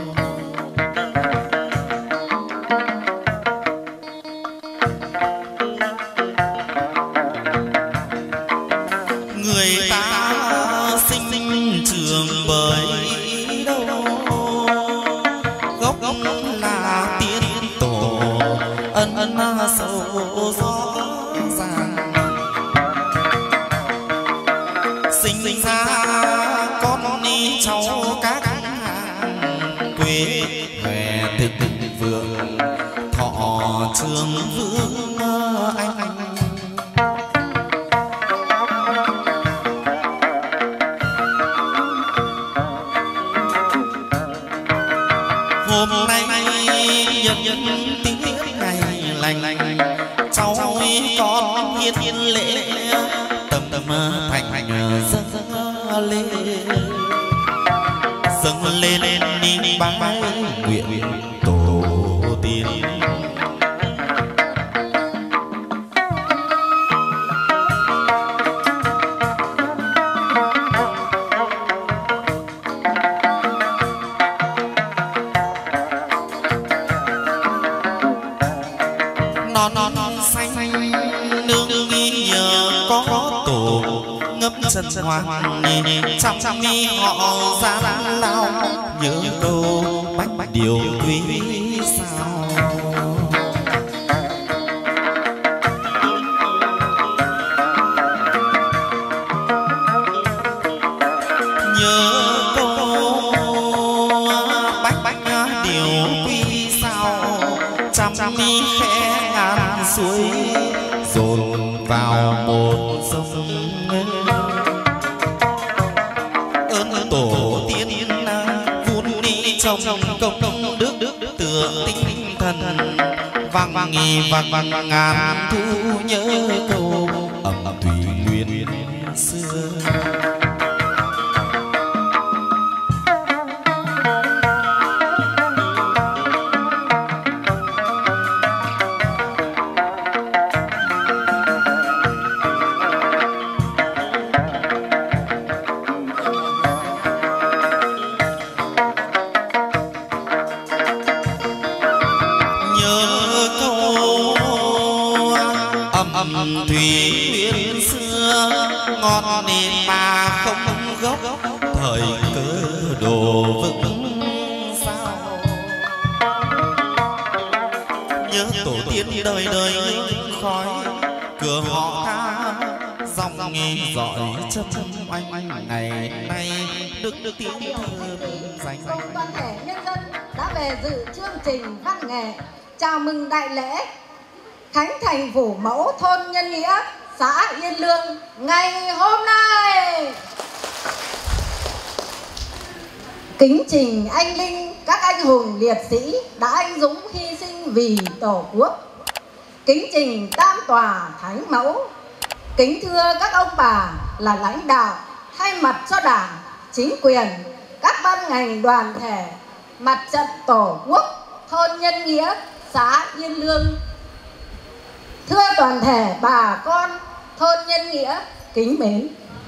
[SPEAKER 10] Người ta sinh trường bơi đâu gốc gốc là tiên tổ ân ân sâu rõ ràng sinh ra con đi cháu các hàng quê về thịnh vượng thọ trường vương anh anh hôm nay nhân nhân tiếng ngày lành lành cháu con hiên hiên lễ tầm tầm thành thành dâng lên dâng lên đi bái nguyện tổ tiên. Non non non xanh nương nghi nhờ có tổ ngấp chân hoàng trăm trăm nghi họ ra lao nhớ câu bách bách điều quý sao nhớ câu bách bách điều quý sao trăm trăm nghi khẽ ngàn suối dồn vào một sông ơn tổ tiên vun đi trong công công đức đức tựa tinh thần vang vang nghi vang vang ngàn thu nhớ câu ẩm thủy nguyên xưa. Ẩm thủy nguyên xưa ngọt nên mà không gốc thời cơ đồ vững sao nhớ tổ tiên đời đời khói cửa họ ta dòng nghề giỏi châm anh anh ngày nay được được tiếng thơm dành.
[SPEAKER 11] Toàn thể nhân dân đã về dự chương trình văn nghệ chào mừng đại lễ khánh thành phủ mẫu thôn Nhân Nghĩa, xã Yên Lương ngày hôm nay. Kính trình anh linh các anh hùng liệt sĩ đã anh dũng hy sinh vì Tổ quốc. Kính trình tam tòa thánh mẫu. Kính thưa các ông bà là lãnh đạo thay mặt cho Đảng, chính quyền, các ban ngành đoàn thể, mặt trận Tổ quốc thôn Nhân Nghĩa, xã Yên Lương. Thưa toàn thể bà con thôn Nhân Nghĩa kính mến,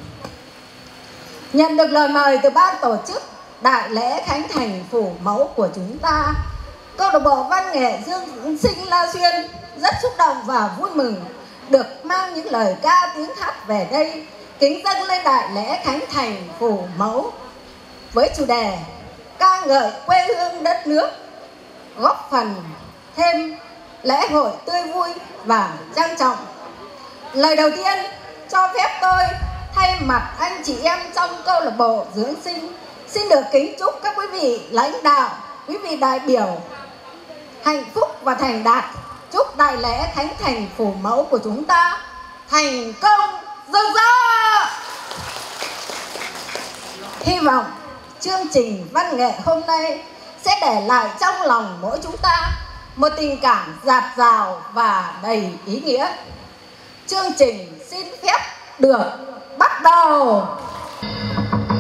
[SPEAKER 11] nhận được lời mời từ ban tổ chức đại lễ khánh thành phủ mẫu của chúng ta, câu lạc bộ văn nghệ Dương Sinh La Xuyên rất xúc động và vui mừng được mang những lời ca tiếng hát về đây kính dâng lên đại lễ khánh thành phủ mẫu với chủ đề ca ngợi quê hương đất nước, góp phần thêm lễ hội tươi vui và trang trọng. Lời đầu tiên cho phép tôi thay mặt anh chị em trong câu lạc bộ dưỡng sinh xin được kính chúc các quý vị lãnh đạo, quý vị đại biểu hạnh phúc và thành đạt. Chúc đại lễ khánh thành phủ mẫu của chúng ta thành công rực rỡ. Hy vọng chương trình văn nghệ hôm nay sẽ để lại trong lòng mỗi chúng ta một tình cảm dạt dào và đầy ý nghĩa. Chương trình xin phép được bắt đầu.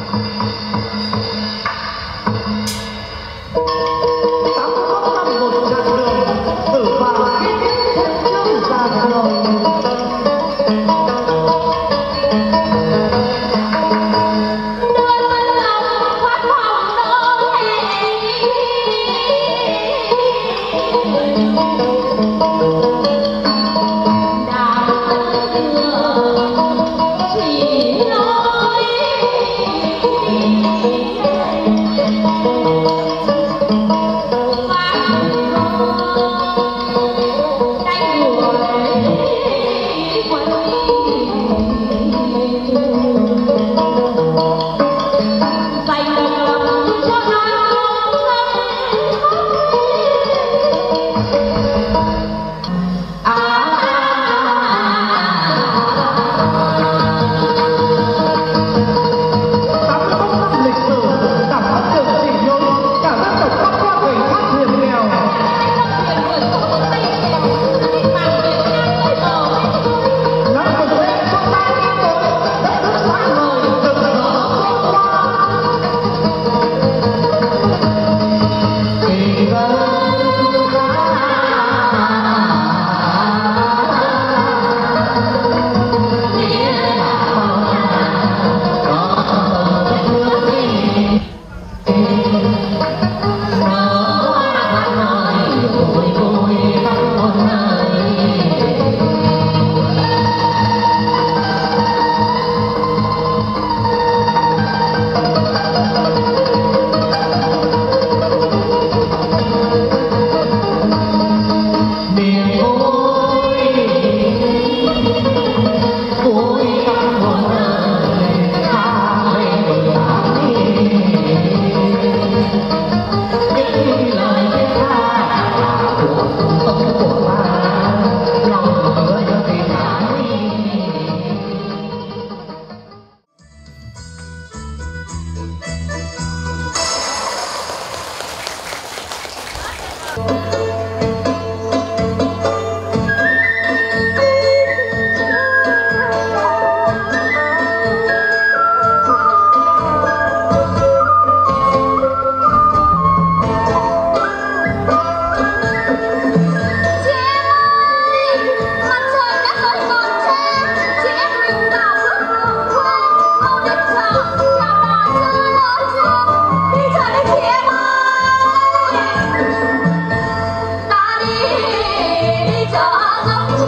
[SPEAKER 11] Tám năm một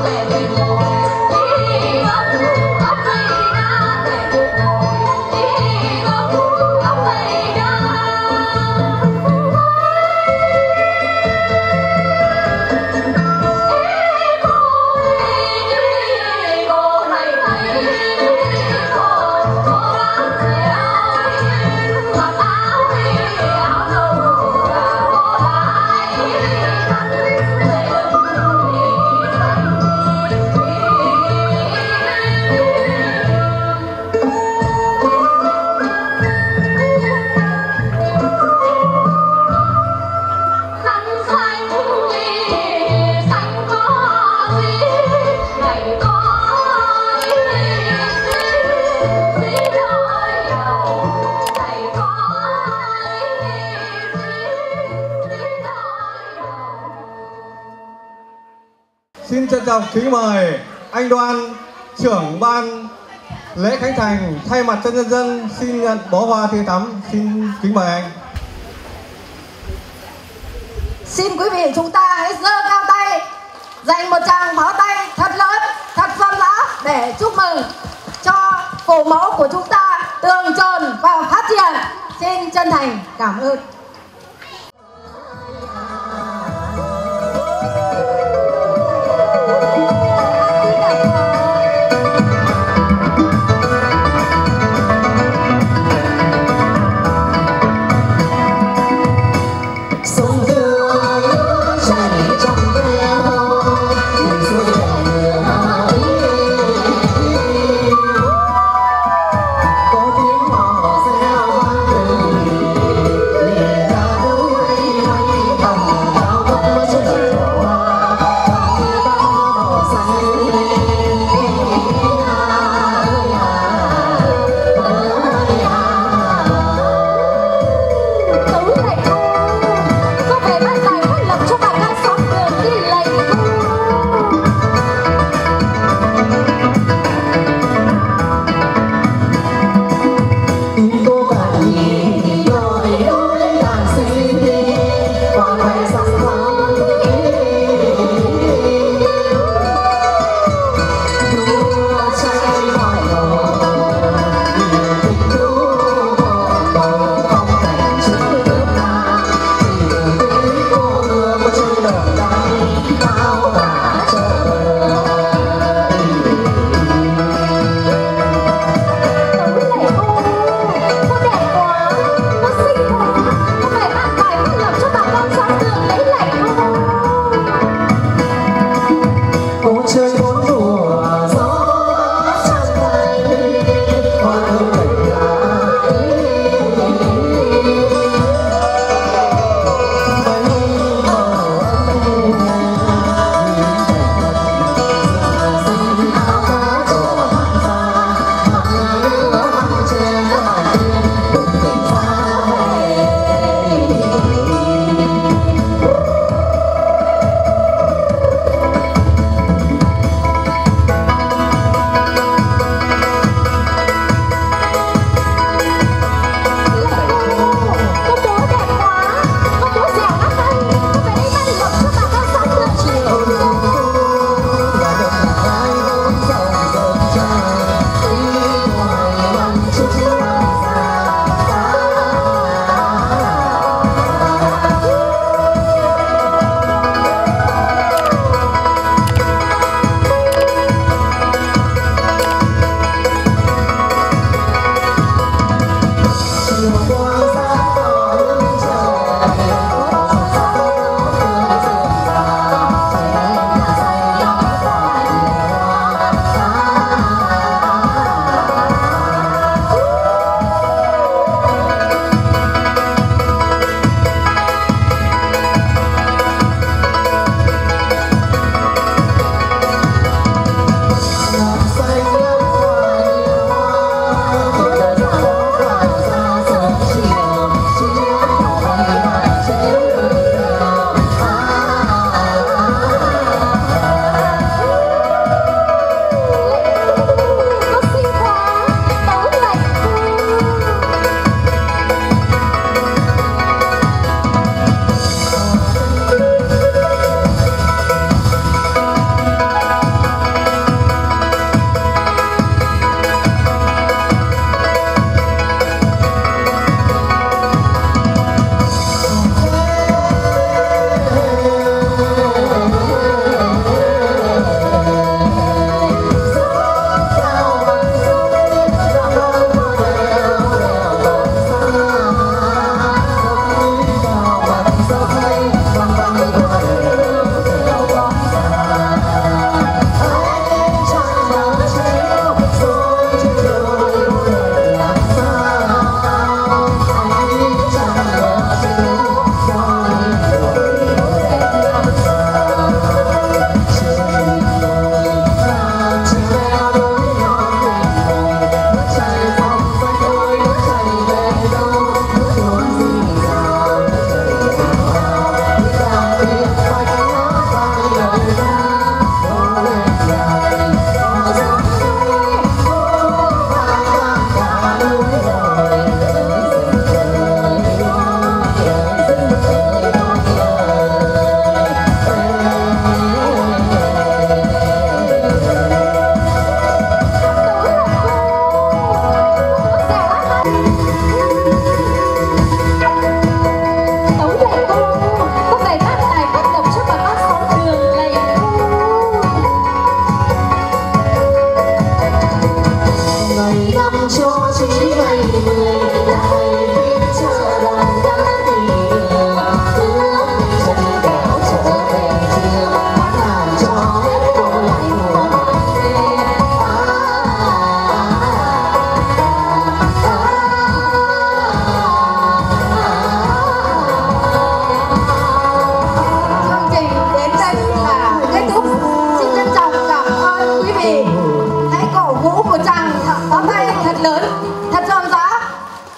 [SPEAKER 2] Xin trân trọng kính mời anh Đoan, trưởng ban lễ khánh thành, thay mặt cho nhân dân xin nhận bó hoa tươi thắm. Xin kính mời anh.
[SPEAKER 11] Xin quý vị chúng ta hãy giơ cao tay, dành một tràng pháo tay thật lớn, thật rộn rã để chúc mừng cho cổ mẫu của chúng ta tường trồn và phát triển. Xin chân thành cảm ơn.
[SPEAKER 6] Có tiếng hò reo vang rền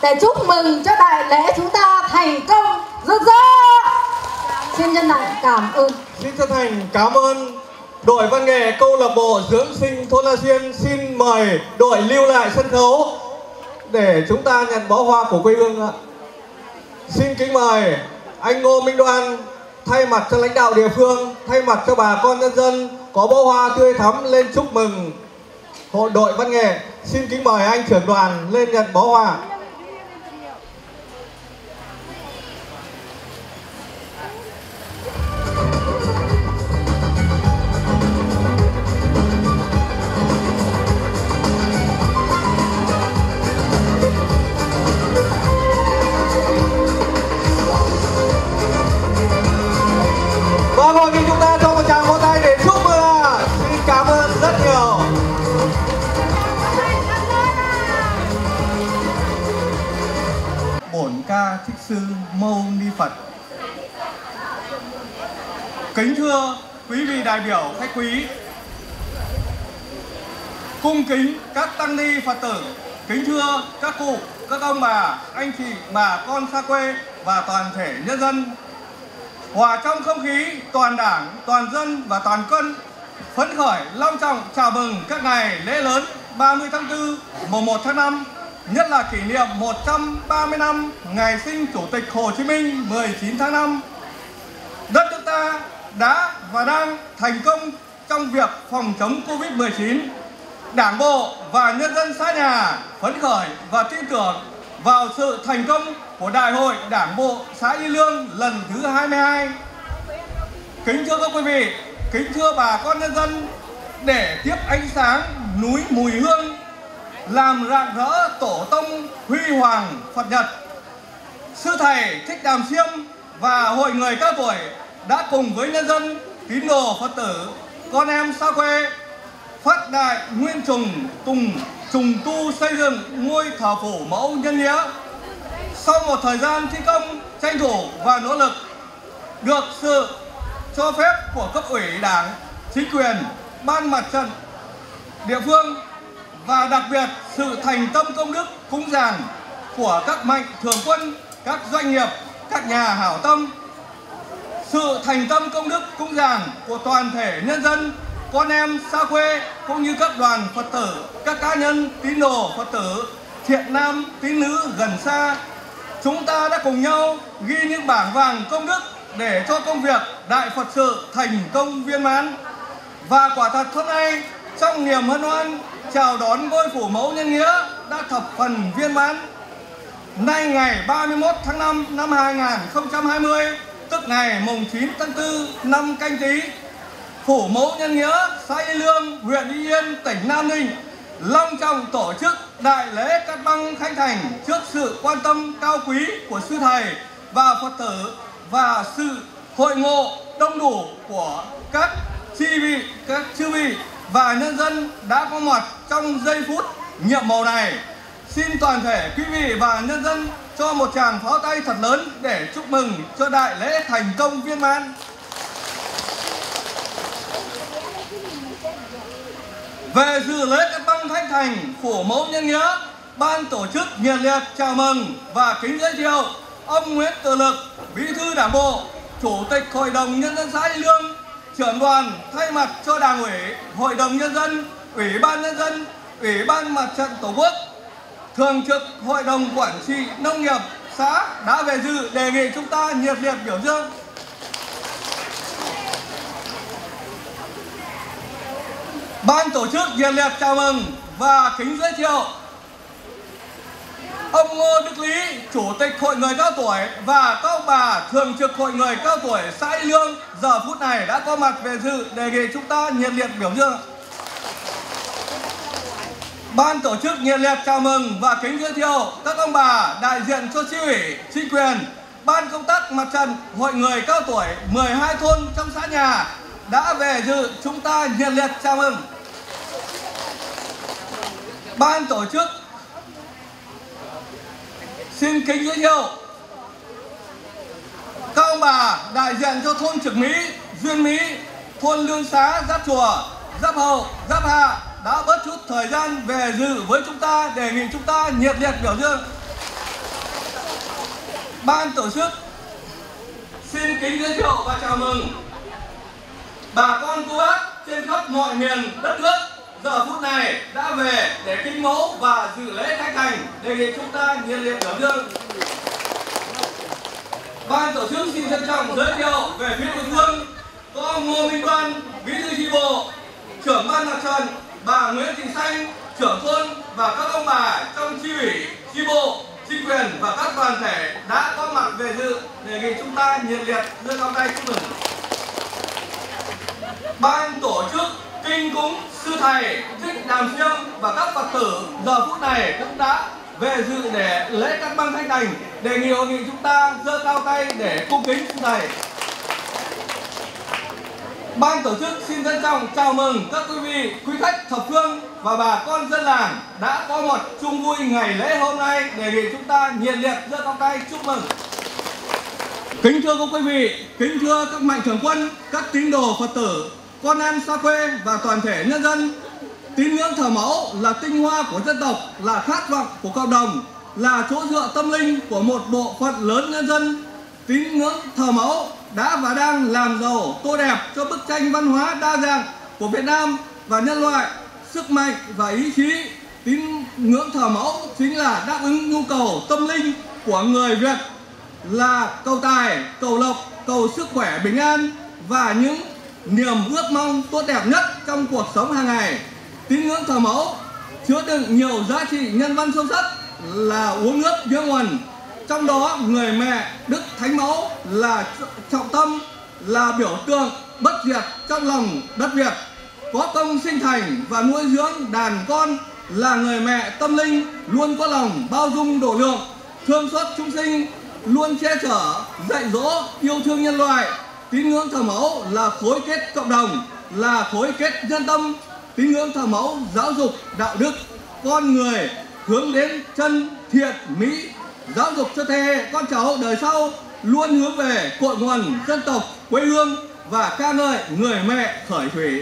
[SPEAKER 11] để chúc mừng cho đại lễ chúng ta thành công rực rỡ. Xin chân thành cảm ơn.
[SPEAKER 2] Xin chân thành cảm ơn đội văn nghệ câu lạc bộ dưỡng sinh thôn La Xuyên. Xin mời đội lưu lại sân khấu để chúng ta nhận bó hoa của quê hương ạ. Xin kính mời anh Ngô Minh Đoan thay mặt cho lãnh đạo địa phương, thay mặt cho bà con nhân dân có bó hoa tươi thắm lên chúc mừng hội đội văn nghệ. Xin kính mời anh trưởng đoàn lên nhận bó hoa. Và mọi người chúng ta cho một tràng vỗ tay để chúc mừng. Xin cảm ơn rất nhiều. Bổn ca thích sư Mâu Ni Phật. Kính thưa quý vị đại biểu khách quý, cung kính các tăng ni Phật tử, kính thưa các cụ, các ông bà, anh chị, bà con xa quê và toàn thể nhân dân. Hòa trong không khí toàn đảng, toàn dân và toàn quân phấn khởi long trọng chào mừng các ngày lễ lớn ba mươi tháng tư, mùng một tháng năm, nhất là kỷ niệm một trăm ba mươi năm ngày sinh Chủ tịch Hồ Chí Minh mười chín tháng năm. Đất nước ta đã và đang thành công trong việc phòng chống Covid mười chín. Đảng bộ và nhân dân xã nhà phấn khởi và tin tưởng vào sự thành công của Đại hội Đảng bộ xã Y Lương lần thứ hai mươi hai. Kính thưa các quý vị, kính thưa bà con nhân dân, để tiếp ánh sáng núi mùi hương, làm rạng rỡ tổ tông huy hoàng Phật Nhật, sư thầy Thích Đàm Xiêm và hội người cao tuổi đã cùng với nhân dân, tín đồ Phật tử, con em xa quê phát đại nguyên trùng tùng trùng tu xây dựng ngôi thờ phủ mẫu nhân nghĩa. Sau một thời gian thi công, tranh thủ và nỗ lực, được sự cho phép của cấp ủy Đảng, chính quyền, ban mặt trận địa phương và đặc biệt sự thành tâm công đức cúng dường của các mạnh thường quân, các doanh nghiệp, các nhà hảo tâm, sự thành tâm công đức cúng dường của toàn thể nhân dân, con em xa quê cũng như các đoàn Phật tử, các cá nhân tín đồ Phật tử, thiện nam tín nữ gần xa, chúng ta đã cùng nhau ghi những bảng vàng công đức để cho công việc Đại Phật sự thành công viên mãn. Và quả thật hôm nay trong niềm hân hoan chào đón ngôi phủ mẫu nhân nghĩa đã thập phần viên mãn. Nay ngày ba mươi mốt tháng năm năm hai nghìn không trăm hai mươi, tức ngày mùng chín tháng tư năm Canh Tý, phủ mẫu nhân nghĩa xã Y Lương, huyện Y Yên, tỉnh Nam Định long trọng tổ chức đại lễ cắt băng khánh thành trước sự quan tâm cao quý của sư thầy và Phật tử và sự hội ngộ đông đủ của các chi vị, các chư vị và nhân dân đã có mặt trong giây phút nhiệm màu này. Xin toàn thể quý vị và nhân dân cho một tràng pháo tay thật lớn để chúc mừng cho đại lễ thành công viên mãn. Về dự lễ cắt băng khánh thành phủ mẫu nhân nghĩa, ban tổ chức nhiệt liệt chào mừng và kính giới thiệu ông Nguyễn Tự Lực, Bí thư Đảng bộ, Chủ tịch Hội đồng Nhân dân xã Y Lương, trưởng đoàn thay mặt cho Đảng ủy, Hội đồng Nhân dân, Ủy ban Nhân dân, Ủy ban Mặt trận Tổ quốc, Thường trực Hội đồng Quản trị Nông nghiệp xã đã về dự, đề nghị chúng ta nhiệt liệt biểu dương. Ban tổ chức nhiệt liệt chào mừng và kính giới thiệu ông Ngô Đức Lý, Chủ tịch Hội người cao tuổi và các ông bà Thường trực Hội người cao tuổi xã Y Lương giờ phút này đã có mặt về dự, đề nghị chúng ta nhiệt liệt biểu dương. Ban tổ chức nhiệt liệt chào mừng và kính giới thiệu các ông bà đại diện cho chi ủy, chính quyền, ban công tác mặt trận Hội người cao tuổi mười hai thôn trong xã nhà đã về dự, chúng ta nhiệt liệt chào mừng. Ban tổ chức xin kính giới thiệu các ông bà đại diện cho thôn Trực Mỹ, Duyên Mỹ, thôn Lương Xá, Giáp Chùa, Giáp Hậu, Giáp Hạ đã bớt chút thời gian về dự với chúng ta, đề nghị chúng ta nhiệt liệt biểu dương. Ban tổ chức xin kính giới thiệu và chào mừng bà con cô bác trên khắp mọi miền đất nước giờ phút này đã về để kính mẫu và dự lễ khánh thành. Đề nghị chúng ta nhiệt liệt biểu dương. Ban tổ chức xin trân trọng giới thiệu về phía địa phương có ông Ngô Minh Đoan, bí thư chi bộ, trưởng ban mặt trận, bà Nguyễn Thị Xanh, trưởng thôn và các ông bà trong chi ủy, chi bộ, chính quyền và các đoàn thể đã có mặt về dự. Đề nghị chúng ta nhiệt liệt giơ cao tay chúc mừng. Ban tổ chức kinh cúng sư thầy Thích Đàm Siêng và các Phật tử giờ phút này cũng đã về dự để lễ cắt băng khánh thành. Đề nghị hội nghị chúng ta giơ cao tay để cung kính sư thầy. Ban tổ chức xin trân trọng chào mừng các quý vị, quý khách thập phương và bà con dân làng đã có mặt chung vui ngày lễ hôm nay. Đề nghị chúng ta nhiệt liệt giơ cao tay chúc mừng. Kính thưa các quý vị, kính thưa các mạnh thường quân, các tín đồ Phật tử, con em xa quê và toàn thể nhân dân. Tín ngưỡng thờ mẫu là tinh hoa của dân tộc, là khát vọng của cộng đồng, là chỗ dựa tâm linh của một bộ phận lớn nhân dân. Tín ngưỡng thờ mẫu đã và đang làm giàu tô đẹp cho bức tranh văn hóa đa dạng của Việt Nam và nhân loại. Sức mạnh và ý chí tín ngưỡng thờ mẫu chính là đáp ứng nhu cầu tâm linh của người Việt, là cầu tài, cầu lộc, cầu sức khỏe bình an và những niềm ước mong tốt đẹp nhất trong cuộc sống hàng ngày. Tín ngưỡng thờ mẫu chứa đựng nhiều giá trị nhân văn sâu sắc, là uống nước nhớ nguồn. Trong đó người mẹ Đức Thánh Mẫu là trọng tâm, là biểu tượng bất diệt trong lòng đất Việt, có công sinh thành và nuôi dưỡng đàn con, là người mẹ tâm linh luôn có lòng bao dung độ lượng, thương xót chúng sinh, luôn che chở, dạy dỗ, yêu thương nhân loại. Tín ngưỡng thờ mẫu là khối kết cộng đồng, là khối kết nhân tâm. Tín ngưỡng thờ mẫu giáo dục đạo đức con người hướng đến chân thiện mỹ, giáo dục cho thế hệ con cháu đời sau luôn hướng về cội nguồn dân tộc quê hương và ca ngợi người mẹ khởi thủy.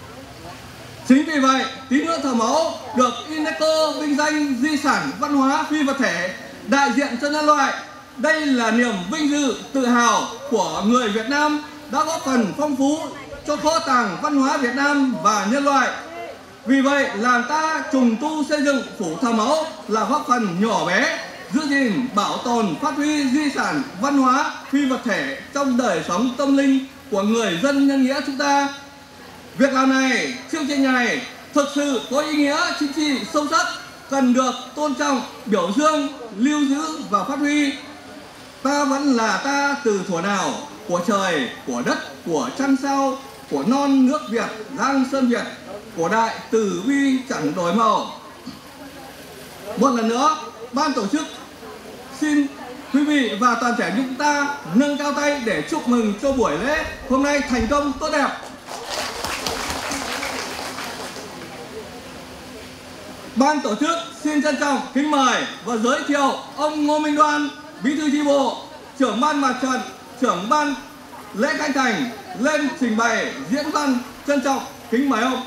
[SPEAKER 2] Chính vì vậy, tín ngưỡng thờ mẫu được UNESCO vinh danh di sản văn hóa phi vật thể đại diện cho nhân loại. Đây là niềm vinh dự tự hào của người Việt Nam, đã góp phần phong phú cho kho tàng văn hóa Việt Nam và nhân loại. Vì vậy, làng ta trùng tu xây dựng phủ thờ mẫu là góp phần nhỏ bé giữ gìn, bảo tồn, phát huy di sản văn hóa phi vật thể trong đời sống tâm linh của người dân nhân nghĩa chúng ta. Việc làm này, chương trình này thực sự có ý nghĩa chính trị sâu sắc, cần được tôn trọng, biểu dương, lưu giữ và phát huy. Ta vẫn là ta từ thuở nào, của trời, của đất, của trăng sao, của non nước Việt, Giang Sơn Việt, của đại từ bi chẳng đổi màu. Một lần nữa, ban tổ chức xin quý vị và toàn thể chúng ta nâng cao tay để chúc mừng cho buổi lễ hôm nay thành công tốt đẹp. Ban tổ chức xin trân trọng kính mời và giới thiệu ông Ngô Minh Đoan, bí thư chi bộ, trưởng ban mặt trận, trưởng ban lễ khánh thành lên trình bày diễn văn. Trân trọng kính mời ông.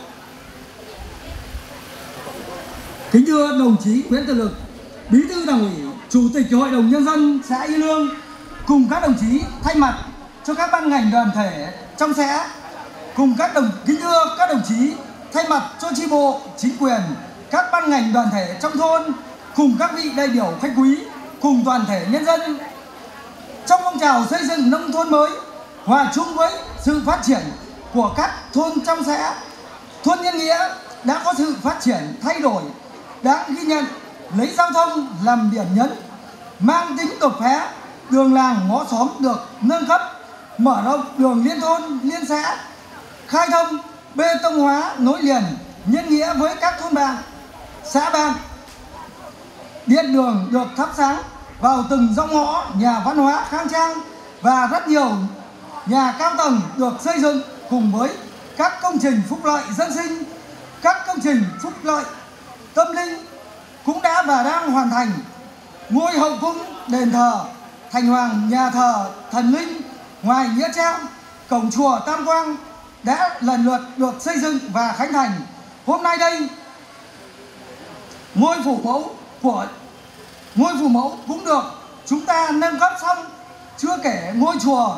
[SPEAKER 12] Kính thưa đồng chí Nguyễn Tự Lực, bí thư đảng ủy, chủ tịch hội đồng nhân dân xã Y Lương, cùng các đồng chí thay mặt cho các ban ngành đoàn thể trong xã, cùng các đồng kính thưa các đồng chí thay mặt cho chi bộ, chính quyền, các ban ngành đoàn thể trong thôn, cùng các vị đại biểu khách quý, cùng toàn thể nhân dân. Trong phong trào xây dựng nông thôn mới, hòa chung với sự phát triển của các thôn trong xã, thôn Nhân Nghĩa đã có sự phát triển thay đổi đáng ghi nhận, lấy giao thông làm điểm nhấn, mang tính đột phá. Đường làng ngõ xóm được nâng cấp, mở rộng đường liên thôn liên xã, khai thông bê tông hóa nối liền Nhân Nghĩa với các thôn bạn, xã bạn. Điện đường được thắp sáng vào từng dòng ngõ, nhà văn hóa khang trang và rất nhiều nhà cao tầng được xây dựng, cùng với các công trình phúc lợi dân sinh, các công trình phúc lợi tâm linh cũng đã và đang hoàn thành. Ngôi hậu cung, đền thờ Thành Hoàng, nhà thờ thần linh ngoài nghĩa trang, cổng chùa Tam Quang đã lần lượt được xây dựng và khánh thành. Hôm nay đây, ngôi phủ mẫu của ngôi phủ mẫu cũng được chúng ta nâng cấp xong, chưa kể ngôi chùa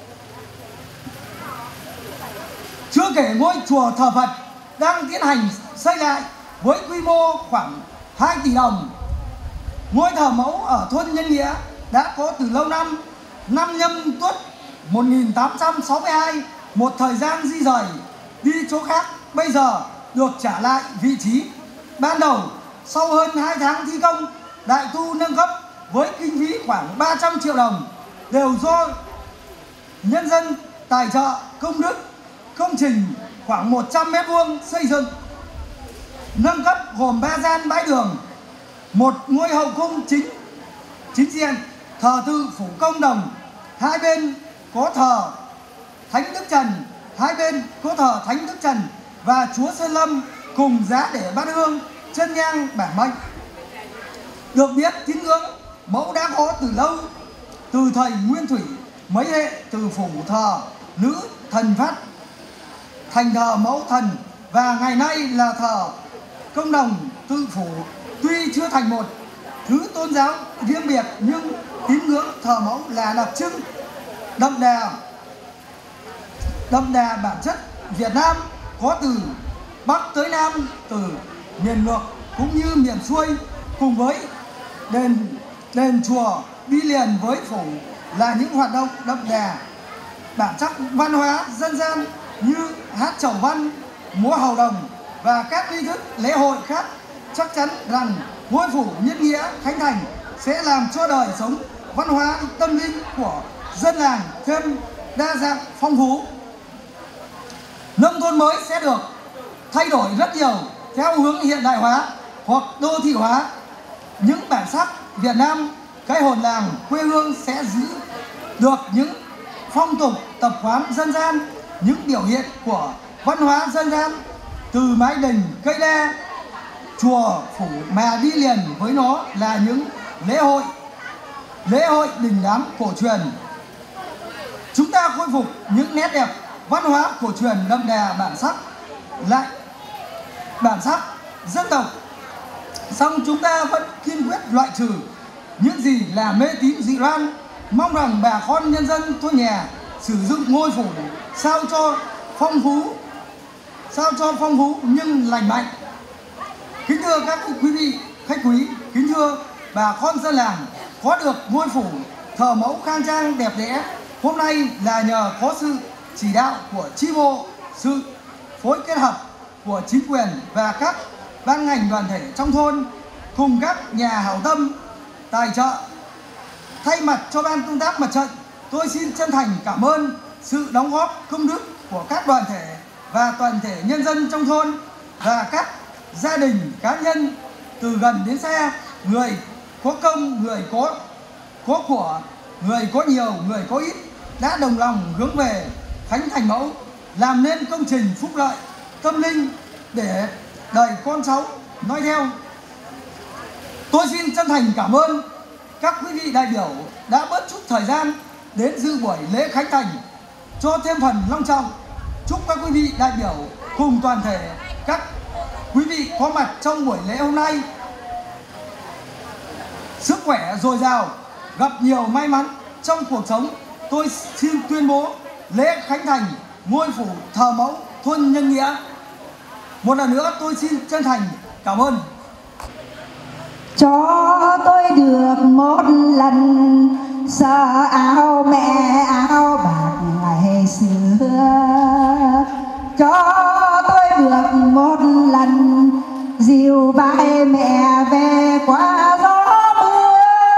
[SPEAKER 12] chưa kể ngôi chùa thờ Phật đang tiến hành xây lại với quy mô khoảng hai tỷ đồng. Ngôi thờ mẫu ở thôn Nhân Nghĩa đã có từ lâu năm, năm Nhâm Tuất một nghìn tám trăm sáu mươi hai, một thời gian di rời đi chỗ khác, bây giờ được trả lại vị trí ban đầu sau hơn hai tháng thi công đại tu nâng cấp với kinh phí khoảng ba trăm triệu đồng, đều do nhân dân tài trợ công đức. Công trình khoảng một trăm mét vuông xây dựng nâng cấp gồm ba gian bãi đường, một ngôi hậu cung chính chính diện, thờ tự phủ công đồng, hai bên có thờ Thánh Đức Trần, hai bên có thờ Thánh Đức Trần và Chúa Sơn Lâm cùng giá để bát hương, chân nhang bản mệnh. Được biết tín ngưỡng mẫu đã có từ lâu, từ thời Nguyên Thủy, mấy hệ từ phủ thờ nữ thần phát thành thờ mẫu thần, và ngày nay là thờ công đồng tự phủ. Tuy chưa thành một thứ tôn giáo riêng biệt nhưng tín ngưỡng thờ mẫu là đặc trưng đậm đà đậm đà bản chất Việt Nam, có từ Bắc tới Nam, từ miền ngược cũng như miền xuôi, cùng với đền đền chùa đi liền với phủ là những hoạt động đậm đà bản sắc văn hóa dân gian như hát chầu văn, múa hầu đồng và các nghi thức lễ hội khác. Chắc chắn rằng ngôi phủ Nhân Nghĩa khánh thành sẽ làm cho đời sống văn hóa tâm linh của dân làng thêm đa dạng phong phú. Nông thôn mới sẽ được thay đổi rất nhiều theo hướng hiện đại hóa hoặc đô thị hóa. Những bản sắc Việt Nam, cái hồn làng quê hương sẽ giữ được những phong tục tập quán dân gian, những biểu hiện của văn hóa dân gian từ mái đình, cây đa, chùa phủ, mà đi liền với nó là những lễ hội lễ hội đình đám cổ truyền. Chúng ta khôi phục những nét đẹp văn hóa cổ truyền đậm đà bản sắc lại bản sắc dân tộc, song chúng ta vẫn kiên quyết loại trừ những gì là mê tín dị đoan. Mong rằng bà con nhân dân thôn nhà sử dụng ngôi phủ sao cho phong phú sao cho phong phú nhưng lành mạnh. Kính thưa các quý vị khách quý, kính thưa bà con dân làng, có được ngôi phủ thờ mẫu khang trang đẹp đẽ hôm nay là nhờ có sự chỉ đạo của chi bộ, sự phối kết hợp của chính quyền và các ban ngành đoàn thể trong thôn cùng các nhà hảo tâm tài trợ. Thay mặt cho ban công tác mặt trận, tôi xin chân thành cảm ơn sự đóng góp công đức của các đoàn thể và toàn thể nhân dân trong thôn và các gia đình cá nhân từ gần đến xa, người có công, người có có của, người có nhiều, người có ít đã đồng lòng hướng về khánh thành mẫu, làm nên công trình phúc lợi tâm linh để đời con cháu nói theo. Tôi xin chân thành cảm ơn các quý vị đại biểu đã bớt chút thời gian đến dự buổi lễ khánh thành cho thêm phần long trọng. Chúc các quý vị đại biểu cùng toàn thể các quý vị có mặt trong buổi lễ hôm nay sức khỏe dồi dào, gặp nhiều may mắn trong cuộc sống. Tôi xin tuyên bố lễ khánh thành ngôi phủ thờ mẫu thôn Nhân Nghĩa. Một lần nữa tôi xin chân thành cảm ơn.
[SPEAKER 11] Cho tôi được một lần sờ áo mẹ áo bạc ngày xưa, cho tôi được một lần dìu vai mẹ về qua gió mưa,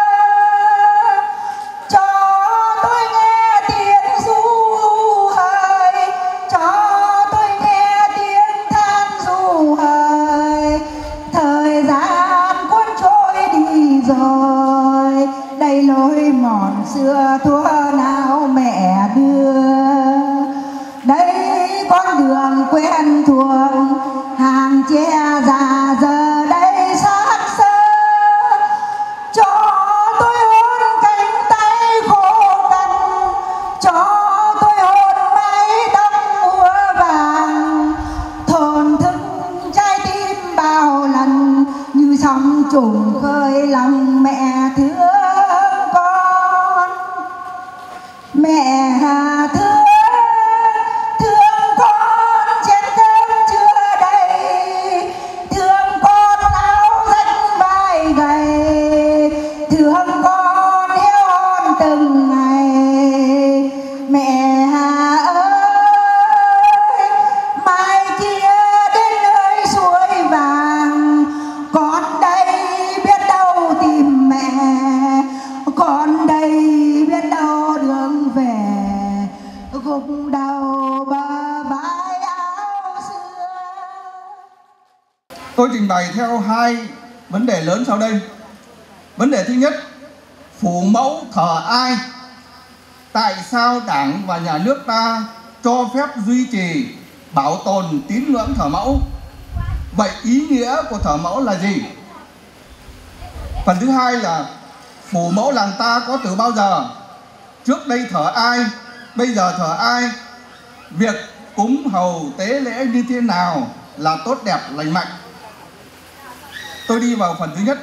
[SPEAKER 11] cho tôi nghe tiếng ru hơi, cho tôi nghe tiếng than ru hơi. Thời gian cuốn trôi đi rồi, đây lối mòn xưa thuở nào mẹ đưa, đây con đường quen thuộc hàng tre già giờ đây xác xơ. Cho tôi hôn cánh tay khô cằn, cho tôi hôn mái tóc úa vàng, thổn thức trái tim bao lần như sóng trùng khơi lòng mẹ thương
[SPEAKER 2] Tôi trình bày theo hai vấn đề lớn sau đây. Vấn đề thứ nhất, phủ mẫu thờ ai? Tại sao Đảng và Nhà nước ta cho phép duy trì, bảo tồn tín ngưỡng thờ mẫu? Vậy ý nghĩa của thờ mẫu là gì? Phần thứ hai là phủ mẫu làng ta có từ bao giờ? Trước đây thờ ai? Bây giờ thờ ai? Việc cúng hầu tế lễ như thế nào là tốt đẹp lành mạnh? Tôi đi vào phần thứ nhất.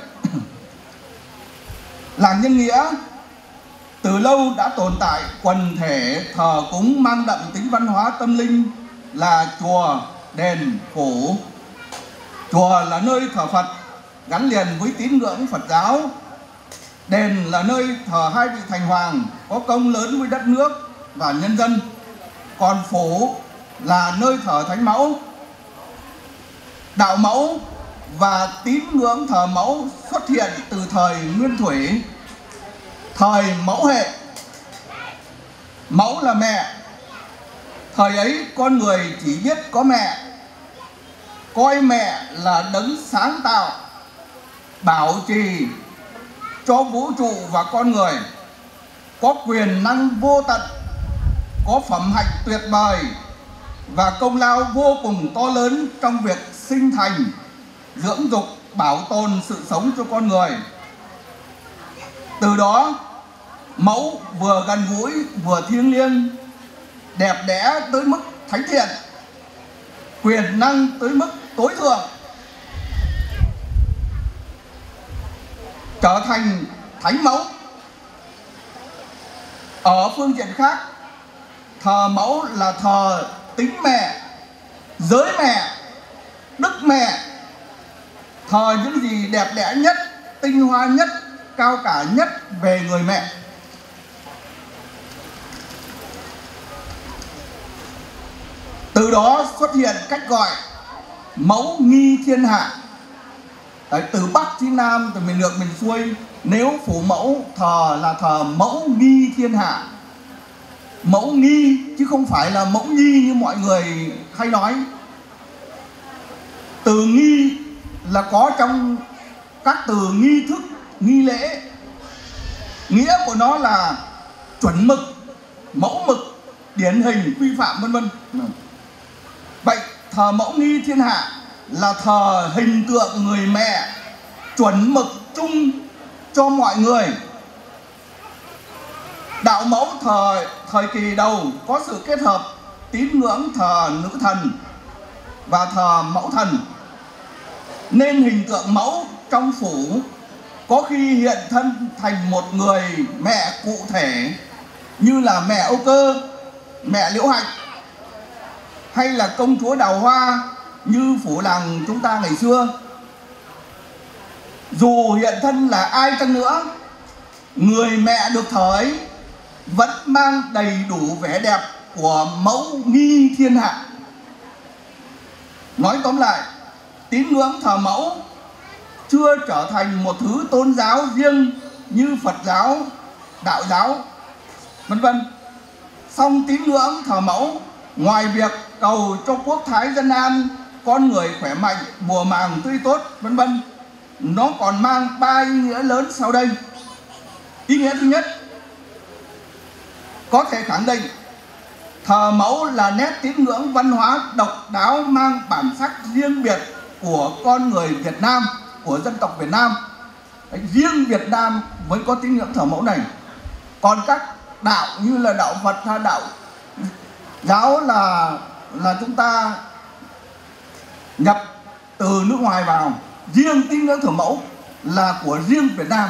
[SPEAKER 2] Làng Nhân Nghĩa từ lâu đã tồn tại quần thể thờ cúng mang đậm tính văn hóa tâm linh là chùa, đền, phủ. Chùa là nơi thờ Phật gắn liền với tín ngưỡng Phật giáo. Đền là nơi thờ hai vị thành hoàng có công lớn với đất nước và nhân dân. Còn phủ là nơi thờ thánh mẫu. Đạo mẫu và tín ngưỡng thờ mẫu xuất hiện từ thời Nguyên Thủy, thời mẫu hệ. Mẫu là mẹ. Thời ấy con người chỉ biết có mẹ, coi mẹ là đấng sáng tạo, bảo trì cho vũ trụ và con người, có quyền năng vô tận, có phẩm hạnh tuyệt vời và công lao vô cùng to lớn trong việc sinh thành, dưỡng dục, bảo tồn sự sống cho con người. Từ đó, mẫu vừa gần gũi vừa thiêng liêng, đẹp đẽ tới mức thánh thiện, quyền năng tới mức tối thượng, trở thành thánh mẫu. Ở phương diện khác, thờ mẫu là thờ tính mẹ, giới mẹ, đức mẹ, thờ những gì đẹp đẽ nhất, tinh hoa nhất, cao cả nhất về người mẹ. Từ đó xuất hiện cách gọi mẫu nghi thiên hạ. Đấy, từ Bắc chí Nam, từ miền ngược miền xuôi, nếu phủ mẫu thờ là thờ mẫu nghi thiên hạ. Mẫu nghi chứ không phải là mẫu nhi như mọi người hay nói. Từ nghi là có trong các từ nghi thức, nghi lễ. Nghĩa của nó là chuẩn mực, mẫu mực, điển hình, quy phạm vân vân. Vậy thờ mẫu nghi thiên hạ là thờ hình tượng người mẹ chuẩn mực chung cho mọi người. Đạo mẫu thời thời kỳ đầu có sự kết hợp tín ngưỡng thờ nữ thần và thờ mẫu thần, nên hình tượng mẫu trong phủ có khi hiện thân thành một người mẹ cụ thể như là mẹ Âu Cơ, mẹ Liễu Hạnh, hay là công chúa Đào Hoa như phủ làng chúng ta ngày xưa. Dù hiện thân là ai chăng nữa, người mẹ được thờ ấy vẫn mang đầy đủ vẻ đẹp của mẫu nghi thiên hạ. Nói tóm lại, tín ngưỡng thờ mẫu chưa trở thành một thứ tôn giáo riêng như Phật giáo, Đạo giáo, vân vân. Song tín ngưỡng thờ mẫu ngoài việc cầu cho quốc thái dân an, con người khỏe mạnh, mùa màng tươi tốt, vân vân, nó còn mang ba ý nghĩa lớn sau đây. Ý nghĩa thứ nhất, có thể khẳng định thờ mẫu là nét tín ngưỡng văn hóa độc đáo mang bản sắc riêng biệt của con người Việt Nam, của dân tộc Việt Nam. Đấy, riêng Việt Nam mới có tín ngưỡng thờ mẫu này. Còn các đạo như là đạo Phật hay đạo giáo là là chúng ta nhập từ nước ngoài vào. Riêng tín ngưỡng thờ mẫu là của riêng Việt Nam.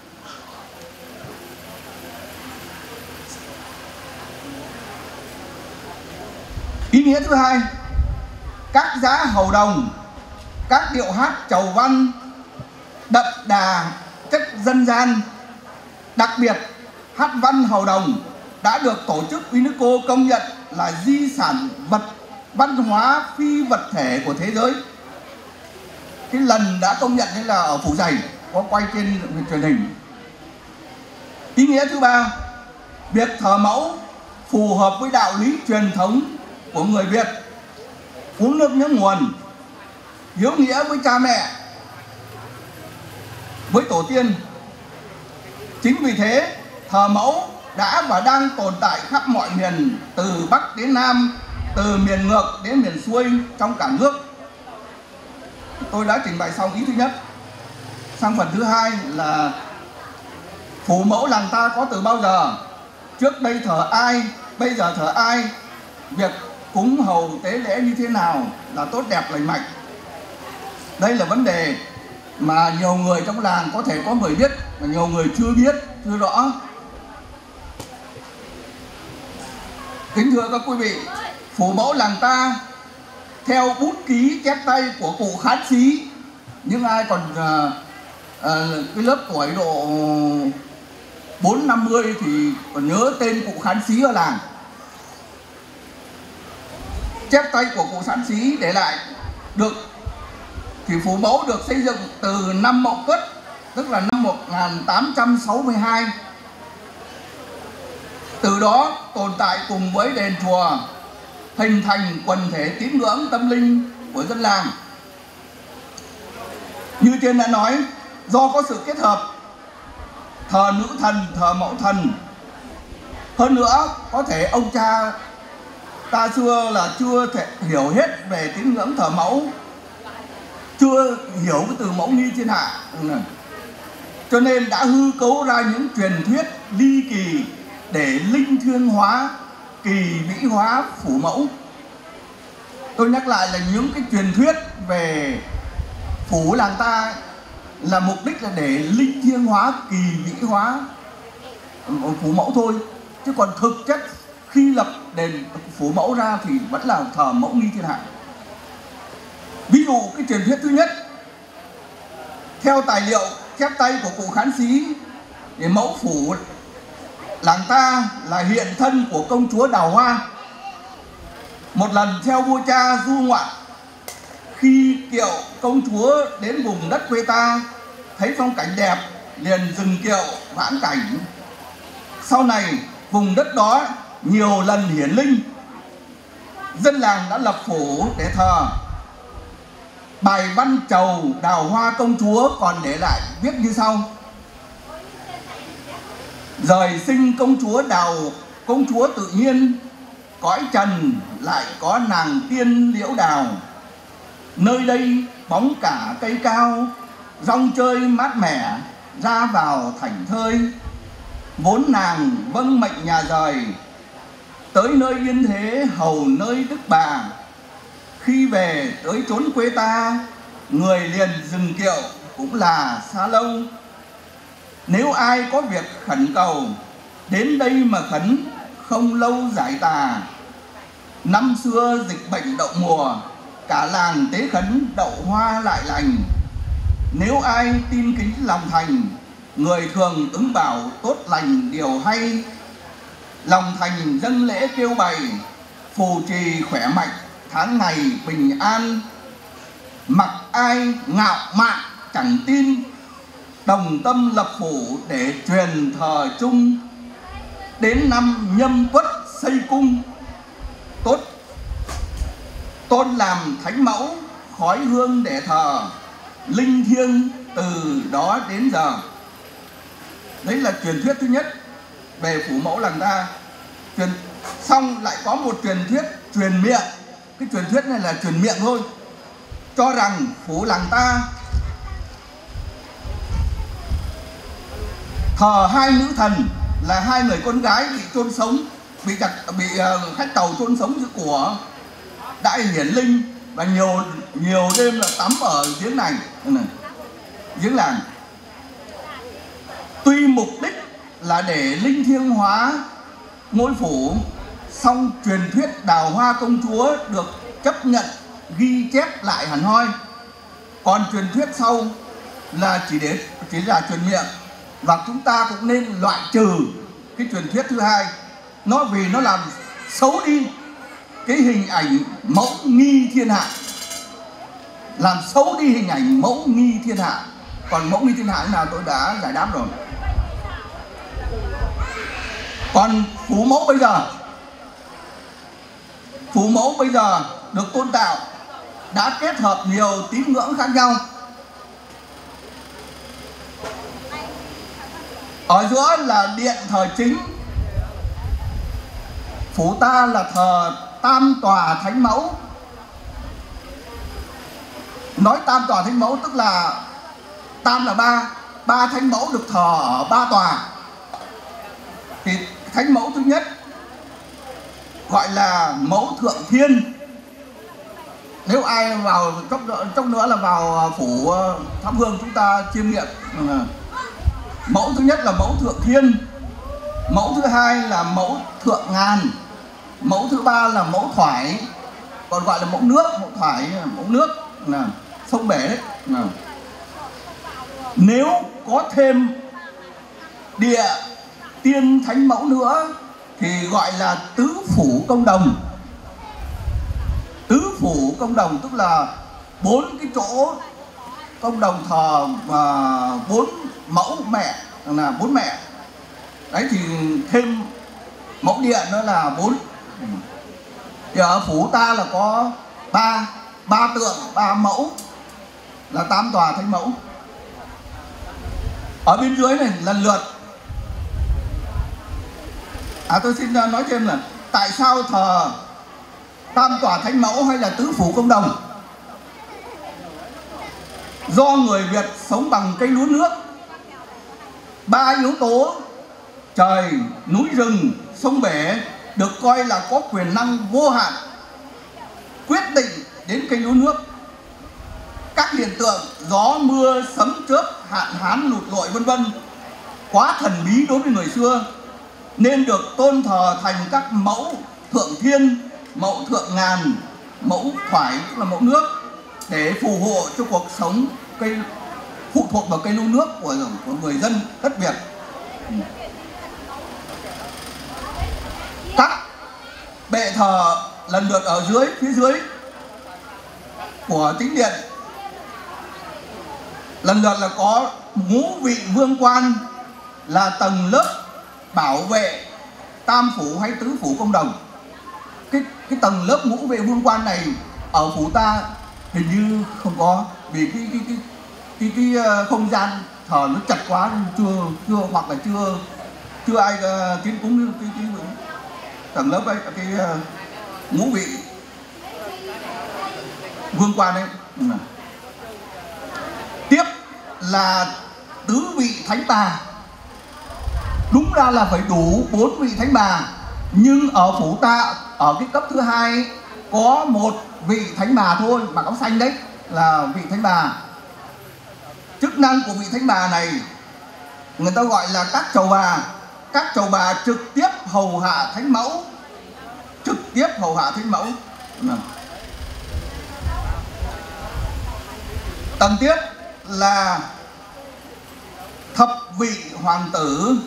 [SPEAKER 2] Ý nghĩa thứ hai, các giá hầu đồng, các điệu hát chầu văn đậm đà chất dân gian, đặc biệt hát văn hầu đồng đã được tổ chức UNESCO công nhận là di sản vật văn hóa phi vật thể của thế giới. Cái lần đã công nhận đấy là ở Phủ Dày, có quay trên truyền hình. Ý nghĩa thứ ba, việc thờ mẫu phù hợp với đạo lý truyền thống của người Việt, uống nước nhớ nguồn, hiếu nghĩa với cha mẹ, với tổ tiên. Chính vì thế thờ mẫu đã và đang tồn tại khắp mọi miền, từ Bắc đến Nam, từ miền ngược đến miền xuôi trong cả nước. Tôi đã trình bày xong ý thứ nhất. Sang phần thứ hai là phủ mẫu làng ta có từ bao giờ, trước đây thờ ai, bây giờ thờ ai, việc cúng hầu tế lễ như thế nào là tốt đẹp lành mạnh. Đây là vấn đề mà nhiều người trong làng có thể có người biết và nhiều người chưa biết, chưa rõ. Kính thưa các quý vị, phủ mẫu làng ta theo bút ký chép tay của cụ Khán Xí, những ai còn uh, uh, cái lớp tuổi độ bốn năm mươi thì còn nhớ tên cụ Khán Xí ở làng. Chép tay của cụ Khán Xí để lại được thì phủ mẫu được xây dựng từ năm Mậu Tuất, tức là năm một nghìn tám trăm sáu mươi hai. Từ đó tồn tại cùng với đền chùa, hình thành quần thể tín ngưỡng tâm linh của dân làng. Như trên đã nói, do có sự kết hợp thờ nữ thần, thờ mẫu thần, hơn nữa có thể ông cha ta xưa là chưa thể hiểu hết về tín ngưỡng thờ mẫu, chưa hiểu cái từ mẫu nghi thiên hạ, cho nên đã hư cấu ra những truyền thuyết ly kỳ để linh thiêng hóa, kỳ vĩ hóa phủ mẫu. Tôi nhắc lại là những cái truyền thuyết về phủ làng ta là mục đích là để linh thiêng hóa, kỳ vĩ hóa phủ mẫu thôi, chứ còn thực chất khi lập đền phủ mẫu ra thì vẫn là thờ mẫu nghi thiên hạ. Ví dụ cái truyền thuyết thứ nhất, theo tài liệu chép tay của cụ Khán Xí, thì mẫu phủ làng ta là hiện thân của công chúa Đào Hoa. Một lần theo vua cha du ngoạn, khi kiệu công chúa đến vùng đất quê ta, thấy phong cảnh đẹp liền dừng kiệu vãn cảnh. Sau này vùng đất đó nhiều lần hiển linh, dân làng đã lập phủ để thờ. Bài văn chầu Đào Hoa công chúa còn để lại viết như sau: rời sinh công chúa Đào, công chúa tự nhiên, cõi trần lại có nàng tiên liễu đào. Nơi đây bóng cả cây cao, rong chơi mát mẻ, ra vào thảnh thơi. Vốn nàng vâng mệnh nhà rời, tới nơi yên thế hầu nơi đức bà. Khi về tới chốn quê ta, người liền dừng kiệu cũng là xa lâu. Nếu ai có việc khẩn cầu, đến đây mà khấn, không lâu giải tà. Năm xưa dịch bệnh đậu mùa, cả làng tế khấn đậu hoa lại lành. Nếu ai tin kính lòng thành, người thường ứng bảo tốt lành điều hay. Lòng thành dâng lễ kêu bày, phù trì khỏe mạnh, tháng ngày bình an. Mặc ai ngạo mạn chẳng tin, đồng tâm lập phủ để truyền thờ chung. Đến năm Nhâm Tuất xây cung, tốt tôn làm thánh mẫu, khói hương để thờ, linh thiêng từ đó đến giờ. Đấy là truyền thuyết thứ nhất về phủ mẫu làng ta. Truyền xong lại có một truyền thuyết truyền miệng. Cái truyền thuyết này là truyền miệng thôi, cho rằng phủ làng ta thờ hai nữ thần, là hai người con gái bị chôn sống, bị chặt, bị uh, khách tàu chôn sống dưới của đại hiển linh, và nhiều nhiều đêm là tắm ở giếng này, này giếng làng. Tuy mục đích là để linh thiêng hóa ngôi phủ, song truyền thuyết Đào Hoa công chúa được chấp nhận ghi chép lại hẳn hoi. Còn truyền thuyết sau là chỉ để chỉ là truyền miệng, và chúng ta cũng nên loại trừ cái truyền thuyết thứ hai, nó vì nó làm xấu đi cái hình ảnh mẫu nghi thiên hạ, làm xấu đi hình ảnh mẫu nghi thiên hạ. Còn mẫu nghi thiên hạ thế nào tôi đã giải đáp rồi. Còn phủ mẫu bây giờ, phủ mẫu bây giờ được tôn tạo đã kết hợp nhiều tín ngưỡng khác nhau. Ở giữa là điện thờ chính. Phủ ta là thờ Tam Tòa Thánh Mẫu. Nói Tam Tòa Thánh Mẫu tức là tam là ba, ba thánh mẫu được thờ ở ba tòa. Thì thánh mẫu thứ nhất gọi là mẫu Thượng Thiên. Nếu ai vào chốc nữa, chốc nữa là vào phủ thắp hương chúng ta chiêm nghiệm. Mẫu thứ nhất là mẫu Thượng Thiên, mẫu thứ hai là mẫu Thượng Ngàn, mẫu thứ ba là mẫu Thoải, còn gọi là mẫu nước. Mẫu Thoải, mẫu nước là sông bể đấy. Nếu có thêm địa tiên thánh mẫu nữa thì gọi là tứ phủ công đồng. Tứ phủ công đồng tức là bốn cái chỗ công đồng thờ và bốn mẫu mẹ, là bốn mẹ. Đấy thì thêm mẫu điện nữa là bốn. Thì ở phủ ta là có ba ba tượng, ba mẫu là Tam Tòa Thánh Mẫu. Ở bên dưới này lần lượt. À tôi xin nói thêm là tại sao thờ Tam Tòa Thánh Mẫu hay là tứ phủ công đồng? Do người Việt sống bằng cây lúa nước. Ba yếu tố trời, núi rừng, sông bể được coi là có quyền năng vô hạn quyết định đến cây lúa nước. Các hiện tượng gió, mưa, sấm chớp, hạn hán, lụt lội vân vân quá thần bí đối với người xưa nên được tôn thờ thành các mẫu Thượng Thiên, mẫu Thượng Ngàn, mẫu Thoải tức là mẫu nước để phù hộ cho cuộc sống cây phụ thuộc vào cây lúa nước của, của người dân đất Việt. Các bệ thờ lần lượt ở dưới, phía dưới của chính điện lần lượt là có ngũ vị vương quan là tầng lớp bảo vệ tam phủ hay tứ phủ công đồng. Cái cái tầng lớp ngũ vị vương quan này ở phủ ta hình như không có, vì cái cái cái cái, cái, cái không gian thờ nó chặt quá nên chưa chưa hoặc là chưa chưa ai uh, tiến cúng cái, cái, cái tầng lớp ấy, cái uh, ngũ vị vương quan ấy. Tiếp là tứ vị thánh bà. Đúng ra là phải đủ bốn vị thánh bà, nhưng ở phủ ta ở cái cấp thứ hai có một vị thánh bà thôi, mặc áo xanh đấy là vị thánh bà. Chức năng của vị thánh bà này người ta gọi là các chầu bà. Các chầu bà trực tiếp hầu hạ thánh mẫu, trực tiếp hầu hạ thánh mẫu. Tầng tiếp là thập vị hoàng tử,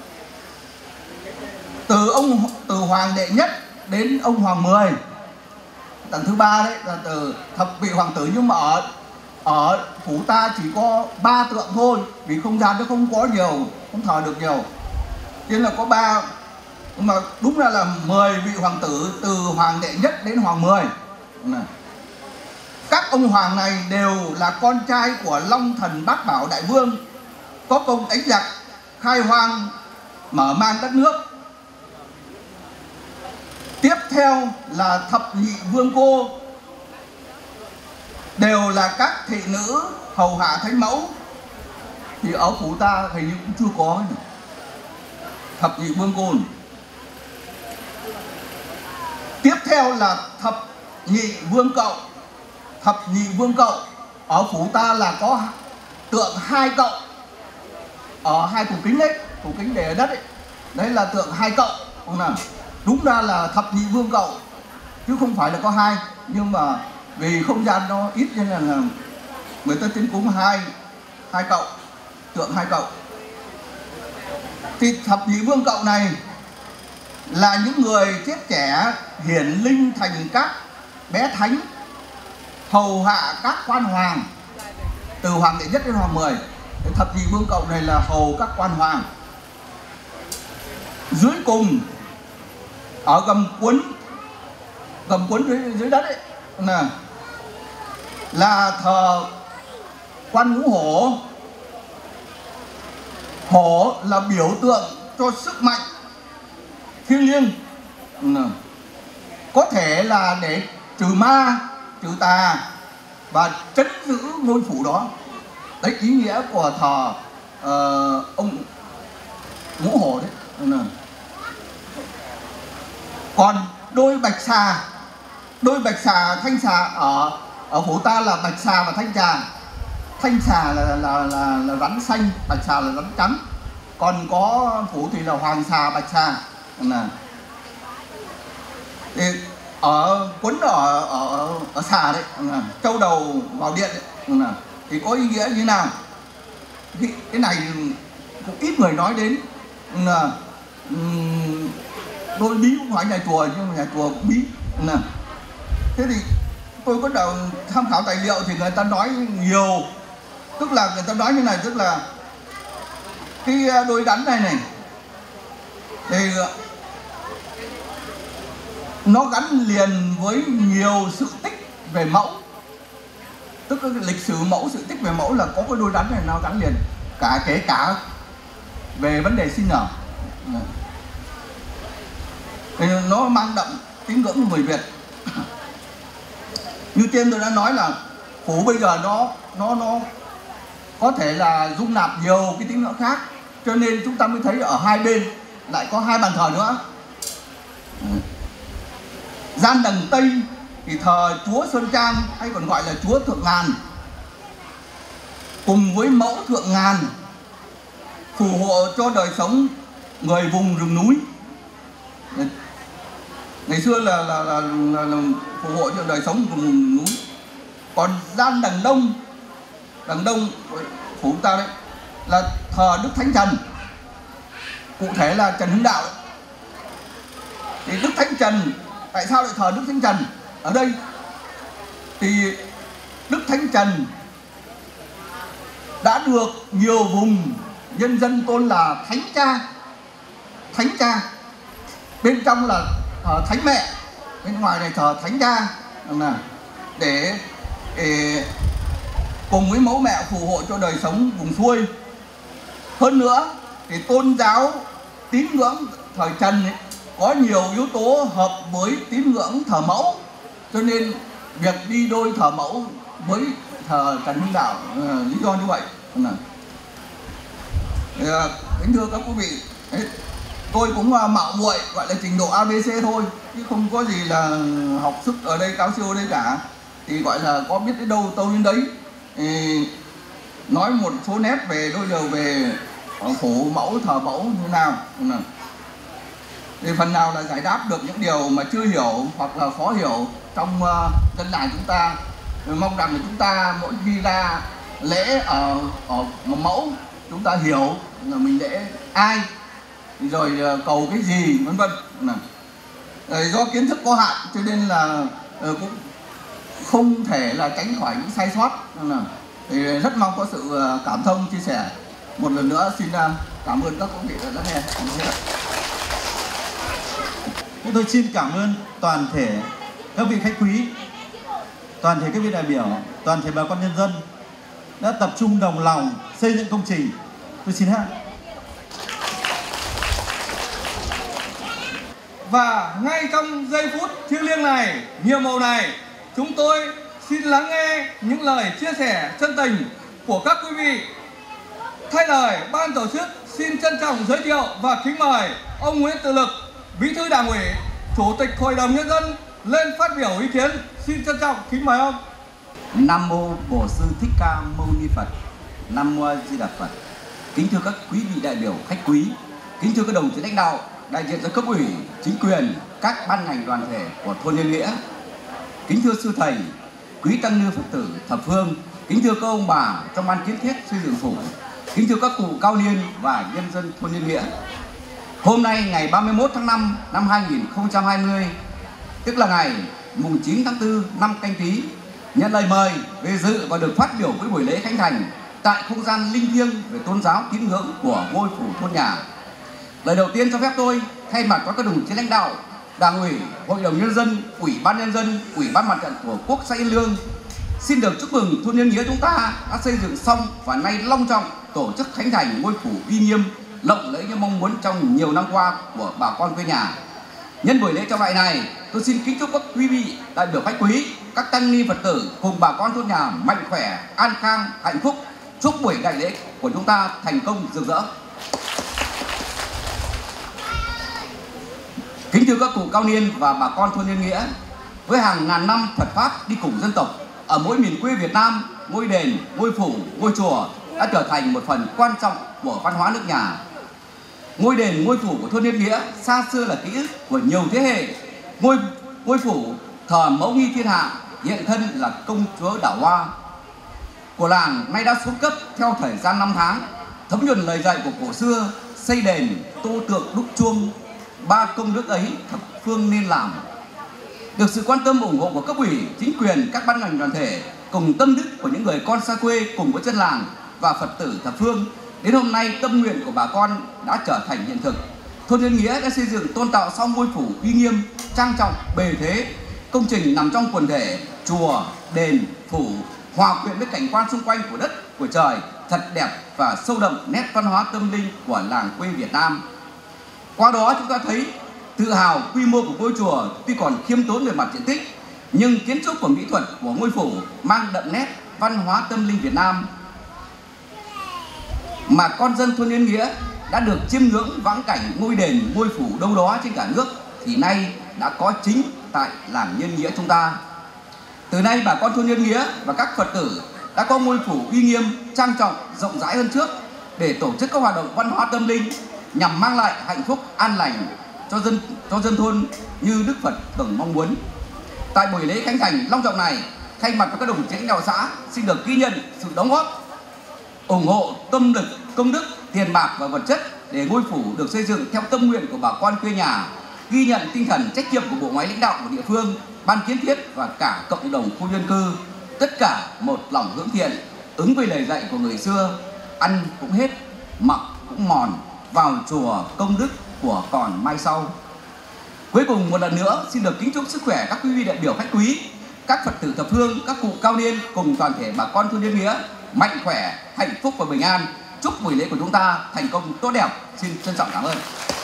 [SPEAKER 2] từ ông từ hoàng đệ nhất đến ông hoàng mười. Tầng thứ ba đấy là từ thập vị hoàng tử, nhưng mà ở ở phủ ta chỉ có ba tượng thôi, vì không gian nó không có nhiều, không thờ được nhiều, cho nên là có ba. Nhưng mà đúng ra là mười vị hoàng tử từ hoàng đệ nhất đến hoàng mười. Các ông hoàng này đều là con trai của Long Thần Bát Bảo Đại Vương, có công đánh giặc, khai hoang, mở mang đất nước. Tiếp theo là thập nhị vương cô, đều là các thị nữ hầu hạ thánh mẫu. Thì ở phủ ta hình như cũng chưa có thập nhị vương cô. Tiếp theo là thập nhị vương cậu. Thập nhị vương cậu ở phủ ta là có tượng hai cậu ở hai tủ kính đấy, tủ kính để ở đất ấy. Đấy là tượng hai cậu. Đúng ra là thập nhị vương cậu chứ không phải là có hai, nhưng mà vì không gian nó ít nên là, là người ta tiến cúng hai hai cậu, tượng hai cậu. Thì thập nhị vương cậu này là những người chết trẻ hiển linh thành các bé thánh, hầu hạ các quan hoàng từ hoàng đệ nhất đến hoàng mười. Thập nhị vương cậu này là hầu các quan hoàng. Dưới cùng ở gầm cuốn, gầm cuốn dưới, dưới đất ấy, là là thờ Quan Ngũ Hổ. Hổ là biểu tượng cho sức mạnh thiêng liêng, có thể là để trừ ma, trừ tà và trấn giữ ngôi phủ đó. Đấy ý nghĩa của thờ uh, ông Ngũ Hổ đấy. Còn đôi bạch xà, đôi bạch xà thanh xà ở ở phủ ta là bạch xà và thanh xà. Thanh xà là là là, là rắn xanh, bạch xà là rắn trắng. Còn có phủ thì là hoàng xà, bạch xà. Thì ở quấn ở ở ở xà đấy, châu đầu vào điện đấy, thì có ý nghĩa như nào? Thì cái này cũng ít người nói đến. Là tôi bí không phải nhà chùa nhưng mà nhà chùa cũng bí. Thế thì tôi có đầu tham khảo tài liệu thì người ta nói nhiều, tức là người ta nói như này, tức là cái đôi rắn này này thì nó gắn liền với nhiều sự tích về mẫu, tức là lịch sử mẫu, sự tích về mẫu là có cái đôi rắn này nó gắn liền cả, kể cả về vấn đề sinh nở. Thì nó mang đậm tín ngưỡng của người Việt. Như trên tôi đã nói là phủ bây giờ nó nó nó có thể là dung nạp nhiều cái tín ngưỡng khác, cho nên chúng ta mới thấy ở hai bên lại có hai bàn thờ nữa. Gian đằng Tây thì thờ Chúa Sơn Trang hay còn gọi là Chúa Thượng Ngàn, cùng với mẫu Thượng Ngàn phù hộ cho đời sống người vùng rừng núi. Ngày xưa là là, là, là, là phù hộ cho đời sống vùng rừng núi. Còn gian đằng Đông, đằng Đông phủ ta đấy là thờ Đức Thánh Trần, cụ thể là Trần Hưng Đạo. Thì Đức Thánh Trần, tại sao lại thờ Đức Thánh Trần ở đây? Thì Đức Thánh Trần đã được nhiều vùng nhân dân tôn là Thánh Cha. Thánh Cha bên trong là thờ Thánh Mẹ, bên ngoài này thờ Thánh Cha, để, để cùng với mẫu mẹ phù hộ cho đời sống vùng xuôi. Hơn nữa thì tôn giáo tín ngưỡng thời Trần ấy, có nhiều yếu tố hợp với tín ngưỡng thờ mẫu, cho nên việc đi đôi thờ mẫu với thờ Trần Hưng Đạo là lý do như vậy. Kính thưa các quý vị, tôi cũng mạo muội gọi là trình độ a bê xê thôi, chứ không có gì là học sức ở đây, cao siêu ở đây cả. Thì gọi là có biết đến đâu tâu đến đấy. Thì nói một số nét về đôi điều về phủ mẫu, thờ mẫu như nào. Thì phần nào là giải đáp được những điều mà chưa hiểu hoặc là khó hiểu trong uh, dân làng chúng ta. Mình mong rằng là chúng ta mỗi khi ra lễ ở, ở mẫu, chúng ta hiểu là mình lễ ai, rồi uh, cầu cái gì, vân vân. Do kiến thức có hạn cho nên là uh, cũng không thể là tránh khỏi những sai sót. Thì rất mong có sự cảm thông, chia sẻ. Một lần nữa xin cảm ơn các quý vị đã lắng nghe.
[SPEAKER 5] Tôi xin cảm ơn toàn thể các vị khách quý, toàn thể các vị đại biểu, toàn thể bà con nhân dân đã tập trung đồng lòng xây dựng công trình. Tôi xin hát.
[SPEAKER 2] Và ngay trong giây phút thiêng liêng này, nhiều màu này, chúng tôi xin lắng nghe những lời chia sẻ chân tình của các quý vị. Thay lời ban tổ chức xin trân trọng giới thiệu và kính mời ông Nguyễn Tự Lực, Bí thư Đảng ủy, Chủ tịch Hội đồng Nhân dân lên phát biểu ý kiến. Xin trân trọng kính mời ông.
[SPEAKER 13] Nam mô Bổn Sư Thích Ca Mâu Ni Phật. Nam mô A Di Đà Phật. Kính thưa các quý vị đại biểu khách quý, kính thưa các đồng chí lãnh đạo, đại diện cho cấp ủy, chính quyền, các ban ngành đoàn thể của thôn Nhân Nghĩa. Kính thưa sư thầy, quý tăng ni Phật tử thập phương, kính thưa các ông bà trong ban kiến thiết xây dựng phủ, kính thưa các cụ cao niên và nhân dân thôn Nhân Nghĩa. Hôm nay ngày ba mươi mốt tháng năm năm hai nghìn không trăm hai mươi, tức là ngày mùng chín tháng tư năm Canh Tý, nhận lời mời về dự và được phát biểu với buổi lễ khánh thành tại không gian linh thiêng về tôn giáo tín ngưỡng của ngôi phủ thôn nhà. Lời đầu tiên cho phép tôi thay mặt các đồng chí lãnh đạo Đảng ủy, Hội đồng Nhân dân, Ủy ban Nhân dân, Ủy ban Mặt trận Tổ quốc xã Yên Lương xin được chúc mừng thôn Nhân Nghĩa chúng ta đã xây dựng xong và nay long trọng tổ chức khánh thành ngôi phủ uy nghiêm, lộng lẫy như mong muốn trong nhiều năm qua của bà con quê nhà. Nhân buổi lễ trọng đại này, tôi xin kính chúc các quý vị đại biểu khách quý, các tăng ni Phật tử cùng bà con thôn nhà mạnh khỏe, an khang, hạnh phúc. Chúc buổi đại lễ của chúng ta thành công rực rỡ. Kính thưa các cụ cao niên và bà con thôn Nhân Nghĩa, với hàng ngàn năm Phật pháp đi cùng dân tộc, ở mỗi miền quê Việt Nam, ngôi đền, ngôi phủ, ngôi chùa đã trở thành một phần quan trọng của văn hóa nước nhà. Ngôi đền, ngôi phủ của thôn Nhân Nghĩa xa xưa là ký ức của nhiều thế hệ. Ngôi ngôi phủ thờ mẫu nghi thiên hạ, hiện thân là công chúa đảo hoa của làng, nay đã xuống cấp theo thời gian năm tháng. Thấm nhuần lời dạy của cổ xưa, xây đền, tô tượng đúc chuông, ba công đức ấy thập phương nên làm. Được sự quan tâm ủng hộ của cấp ủy, chính quyền, các ban ngành đoàn thể cùng tâm đức của những người con xa quê cùng với dân làng và Phật tử thập phương, đến hôm nay tâm nguyện của bà con đã trở thành hiện thực. Thôn Nhân Nghĩa đã xây dựng tôn tạo xong ngôi phủ uy nghiêm, trang trọng, bề thế. Công trình nằm trong quần thể chùa, đền, phủ, hòa quyện với cảnh quan xung quanh của đất, của trời, thật đẹp và sâu đậm nét văn hóa tâm linh của làng quê Việt Nam. Qua đó chúng ta thấy tự hào quy mô của ngôi chùa tuy còn khiêm tốn về mặt diện tích, nhưng kiến trúc và mỹ thuật của ngôi phủ mang đậm nét văn hóa tâm linh Việt Nam mà con dân thôn Nhân Nghĩa đã được chiêm ngưỡng vãng cảnh ngôi đền, ngôi phủ đâu đó trên cả nước thì nay đã có chính tại làng Nhân Nghĩa chúng ta. Từ nay bà con thôn Nhân Nghĩa và các Phật tử đã có ngôi phủ uy nghiêm, trang trọng, rộng rãi hơn trước để tổ chức các hoạt động văn hóa tâm linh nhằm mang lại hạnh phúc an lành cho dân cho dân thôn như Đức Phật từng mong muốn. Tại buổi lễ khánh thành long trọng này, thay mặt các đồng chí lãnh đạo xã xin được ghi nhận sự đóng góp, ủng hộ tâm lực, công đức, tiền bạc và vật chất để ngôi phủ được xây dựng theo tâm nguyện của bà con quê nhà, ghi nhận tinh thần trách nhiệm của bộ máy lãnh đạo của địa phương, ban kiến thiết và cả cộng đồng khu dân cư, tất cả một lòng hướng thiện, ứng với lời dạy của người xưa: ăn cũng hết, mặc cũng mòn, vào chùa công đức của còn mai sau. Cuối cùng một lần nữa xin được kính chúc sức khỏe các quý vị đại biểu khách quý, các Phật tử thập phương, các cụ cao niên cùng toàn thể bà con thôn Nhân Nghĩa mạnh khỏe, hạnh phúc và bình an. Chúc buổi lễ của chúng ta thành công tốt đẹp. Xin trân trọng cảm ơn.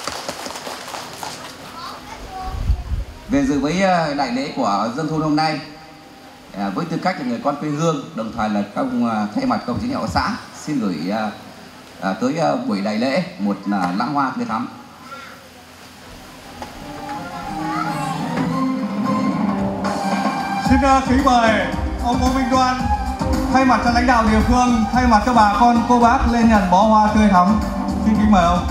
[SPEAKER 13] Về dự với đại lễ của dân thôn hôm nay, với tư cách là người con quê hương, đồng thời là công thay mặt công chí lãnh đạo xã, xin gửi tới buổi đại lễ một lãng hoa tươi thắm.
[SPEAKER 12] Xin kính mời ông Ngô Minh Đoan thay mặt cho lãnh đạo địa phương, thay mặt cho bà con cô bác lên nhận bó hoa tươi thắm. Xin kính mời ông.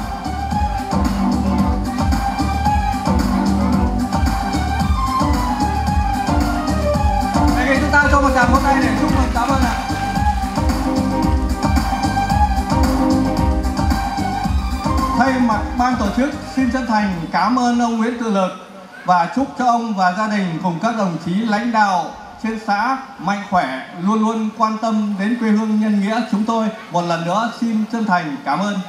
[SPEAKER 12] Đây, chúng ta cho một tràng vỗ tay để chúc mừng. Cảm ơn ạ. Thay mặt ban tổ chức xin chân thành cảm ơn ông Nguyễn Tự Lực và chúc cho ông và gia đình cùng các đồng chí lãnh đạo trên xã mạnh khỏe, luôn luôn quan tâm đến quê hương Nhân Nghĩa chúng tôi. Một lần nữa xin chân thành cảm ơn.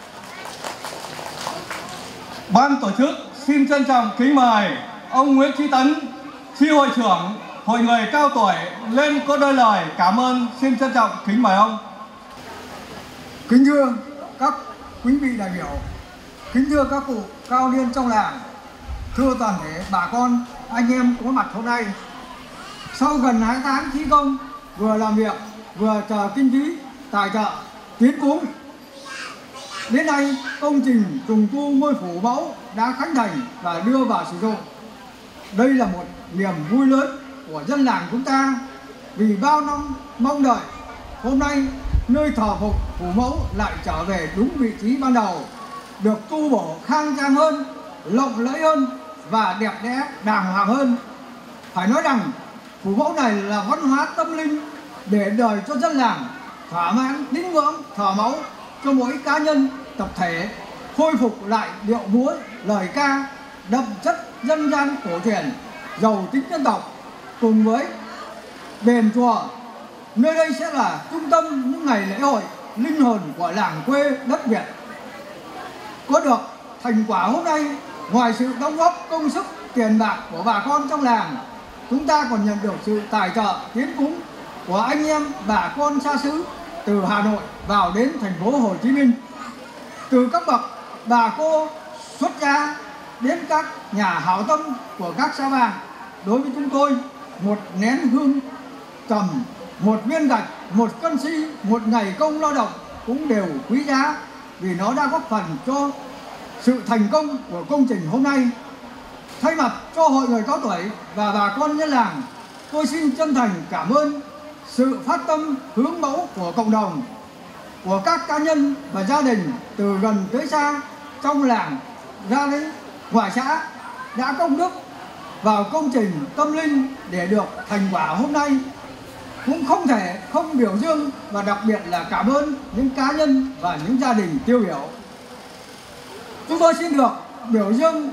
[SPEAKER 12] Ban tổ chức xin trân trọng kính mời ông Nguyễn Chí Tấn, chi hội trưởng Hội người cao tuổi lên có đôi lời cảm ơn. Xin trân trọng kính mời ông.
[SPEAKER 14] Kính thưa các quý vị đại biểu, kính thưa các cụ cao niên trong làng, thưa toàn thể bà con anh em có mặt hôm nay. Sau gần hai tháng thi công, vừa làm việc vừa chờ kinh phí tài trợ tiến cúng, đến nay công trình trùng tu ngôi phủ mẫu đã khánh thành và đưa vào sử dụng. Đây là một niềm vui lớn của dân làng chúng ta, vì bao năm mong đợi, hôm nay nơi thờ phục phủ mẫu lại trở về đúng vị trí ban đầu, được tu bổ khang trang hơn, lộng lẫy hơn và đẹp đẽ đàng hoàng hơn. Phải nói rằng phủ mẫu này là văn hóa tâm linh để đời cho dân làng thỏa mãn tín ngưỡng thờ mẫu, cho mỗi cá nhân tập thể khôi phục lại điệu múa lời ca đậm chất dân gian cổ truyền, giàu tính dân tộc. Cùng với đền chùa, nơi đây sẽ là trung tâm những ngày lễ hội linh hồn của làng quê đất Việt. Có được thành quả hôm nay, ngoài sự đóng góp công sức tiền bạc của bà con trong làng, chúng ta còn nhận được sự tài trợ tiến cúng của anh em bà con xa xứ từ Hà Nội vào đến thành phố Hồ Chí Minh, từ các bậc bà cô xuất gia đến các nhà hảo tâm của các xã vàng. Đối với chúng tôi, một nén hương trầm, một viên gạch, một cân xi, một ngày công lao động cũng đều quý giá, vì nó đã góp phần cho sự thành công của công trình hôm nay. Thay mặt cho hội người cao tuổi và bà con nhân làng, tôi xin chân thành cảm ơn sự phát tâm hướng mẫu của cộng đồng, của các cá nhân và gia đình từ gần tới xa trong làng ra đến ngoài xã đã công đức vào công trình tâm linh để được thành quả hôm nay. Cũng không thể không biểu dương và đặc biệt là cảm ơn những cá nhân và những gia đình tiêu biểu. Chúng tôi xin được biểu dương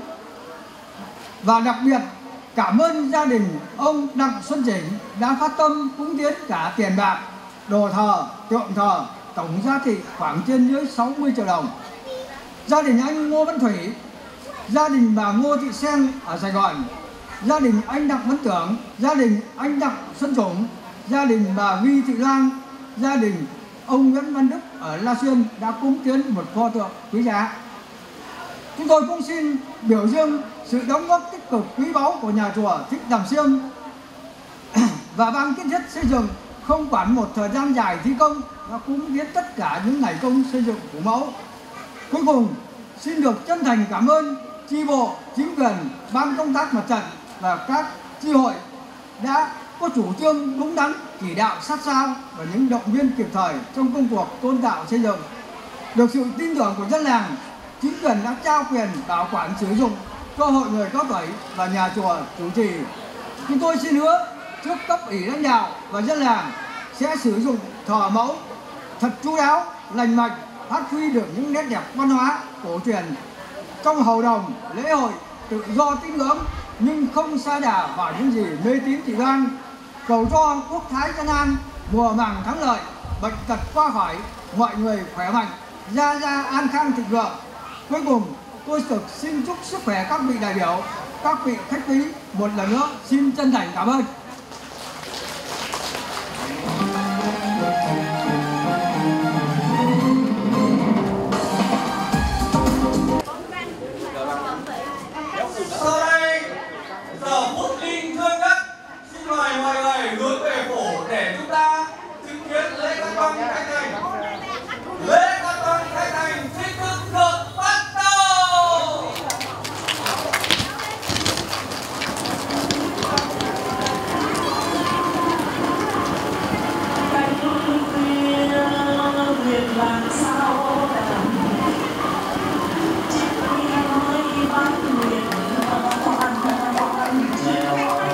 [SPEAKER 14] và đặc biệt cảm ơn gia đình ông Đặng Xuân Chỉnh đã phát tâm cúng tiến cả tiền bạc, đồ thờ, tượng thờ, tổng giá trị khoảng trên dưới sáu mươi triệu đồng. Gia đình anh Ngô Văn Thủy, gia đình bà Ngô Thị Sen ở Sài Gòn, gia đình anh Đặng Văn Tưởng, gia đình anh Đặng Xuân Chủng, gia đình bà Vi Thị Lan, gia đình ông Nguyễn Văn Đức ở La Xuyên đã cúng tiến một pho tượng quý giá. Chúng tôi cũng xin biểu dương sự đóng góp tích cực quý báu của nhà chùa Thích Đàm Xiêm và ban kiến thiết xây dựng không quản một thời gian dài thi công đã cúng tiến tất cả những ngày công xây dựng của mẫu. Cuối cùng xin được chân thành cảm ơn chi bộ, chính quyền, ban công tác mặt trận và các chi hội đã có chủ trương đúng đắn, chỉ đạo sát sao và những động viên kịp thời trong công cuộc tôn tạo xây dựng. Được sự tin tưởng của dân làng, chính quyền đã trao quyền bảo quản sử dụng cho hội người cao tuổi và nhà chùa chủ trì. Chúng tôi xin hứa trước cấp ủy lãnh đạo và dân làng sẽ sử dụng thờ mẫu thật chu đáo, lành mạnh, phát huy được những nét đẹp văn hóa cổ truyền trong hầu đồng lễ hội, tự do tín ngưỡng nhưng không sa đà vào những gì mê tín dị đoan. Cầu cho quốc thái dân an, mùa màng thắng lợi, bệnh tật qua khỏi, mọi người khỏe mạnh, gia gia an khang thịnh vượng. Cuối cùng, tôi thực xin chúc sức khỏe các vị đại biểu, các vị khách quý một lần nữa xin chân thành cảm ơn.
[SPEAKER 2] Sau đây, giờ phút linh thương nhất, xin mời mọi người hướng về phủ để chúng ta chứng kiến lễ cắt băng khai thành. Lễ cắt băng khai thành chính thức được bắt đầu.
[SPEAKER 1] Việc làm sao đảm chỉ nói bắt nguyện hoàn treo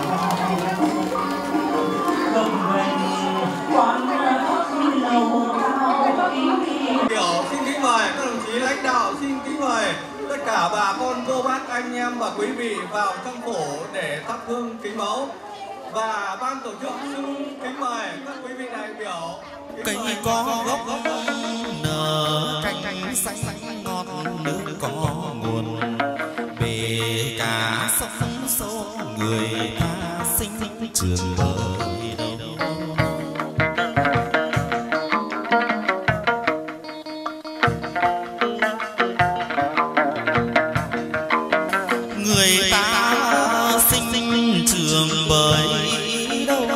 [SPEAKER 1] không mình quan lầu cao
[SPEAKER 2] Biểu xin kính mời các đồng chí lãnh đạo, xin kính mời tất cả bà con cô bác anh em và quý vị vào trong phủ để thắp hương kính mẫu. Và ban tổ chức xin kính mời các quý vị đại biểu.
[SPEAKER 10] Cây có gốc nở cành xanh ngọt, nước có nguồn bể cả sông sâu, người ta sinh trường bơi đâu. Người ta sinh trường bơi đâu,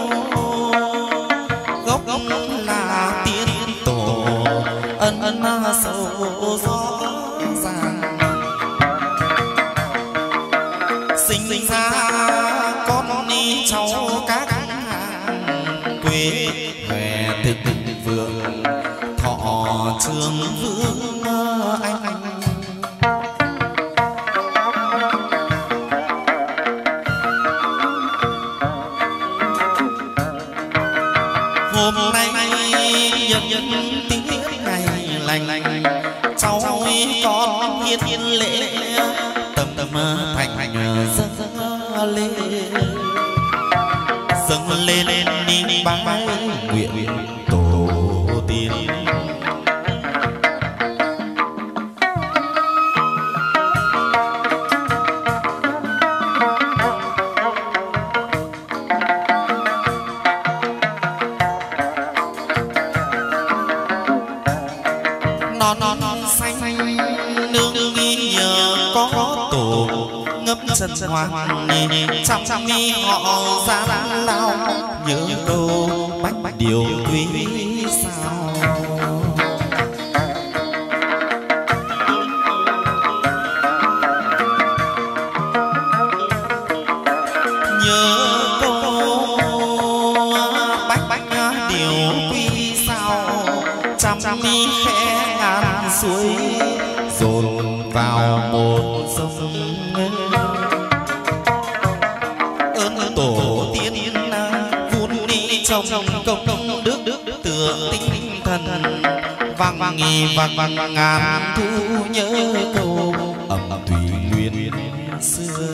[SPEAKER 10] gốc là tiên tổ ân ân sâu rõ ràng. Sinh ra con đi cháu các hàng quê về thực vượng, thọ trường vương anh anh. Hôm nay nhân nhân tiếng ngày lành lành, cháu con hiến hiến lễ tầm tầm thành thành dâng lên dâng lên đi bái nguyện tổ tiên. hoang trong trong mi họ gian lao nhớ câu bách bách điều quý sao. Trăm mi khẽ ngàn suối dồn vào một sông. Ơn tổ tiên vun đi trong công công đức đức tựa tinh thần vang vang nghi vang vang ngàn thu nhớ câu ẩm thủy nguyên xưa.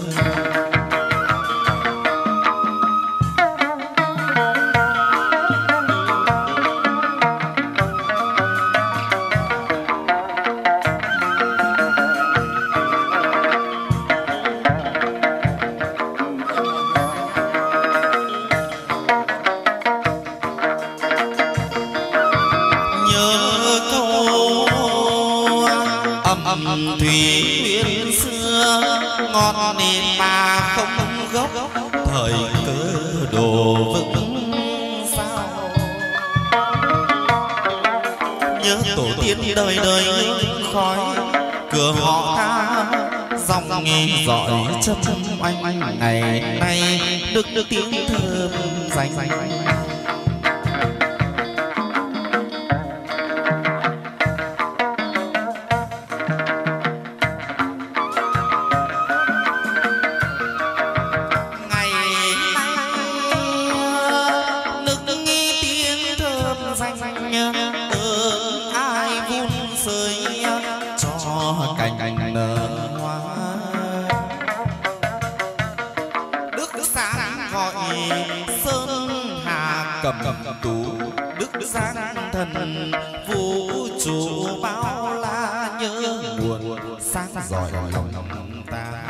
[SPEAKER 10] Thủy nguyên xưa ngọt nên mà không gốc thời cơ đồ vững sao. Nhớ tổ tiên đời đời khói cửa họ tha dòng nghề giỏi châm châm anh anh ngày nay được được tiếng thơm danh danh. Cầm cầm tú đức giang thần vũ trụ bao la nhớ buồn sáng giỏi lòng ta.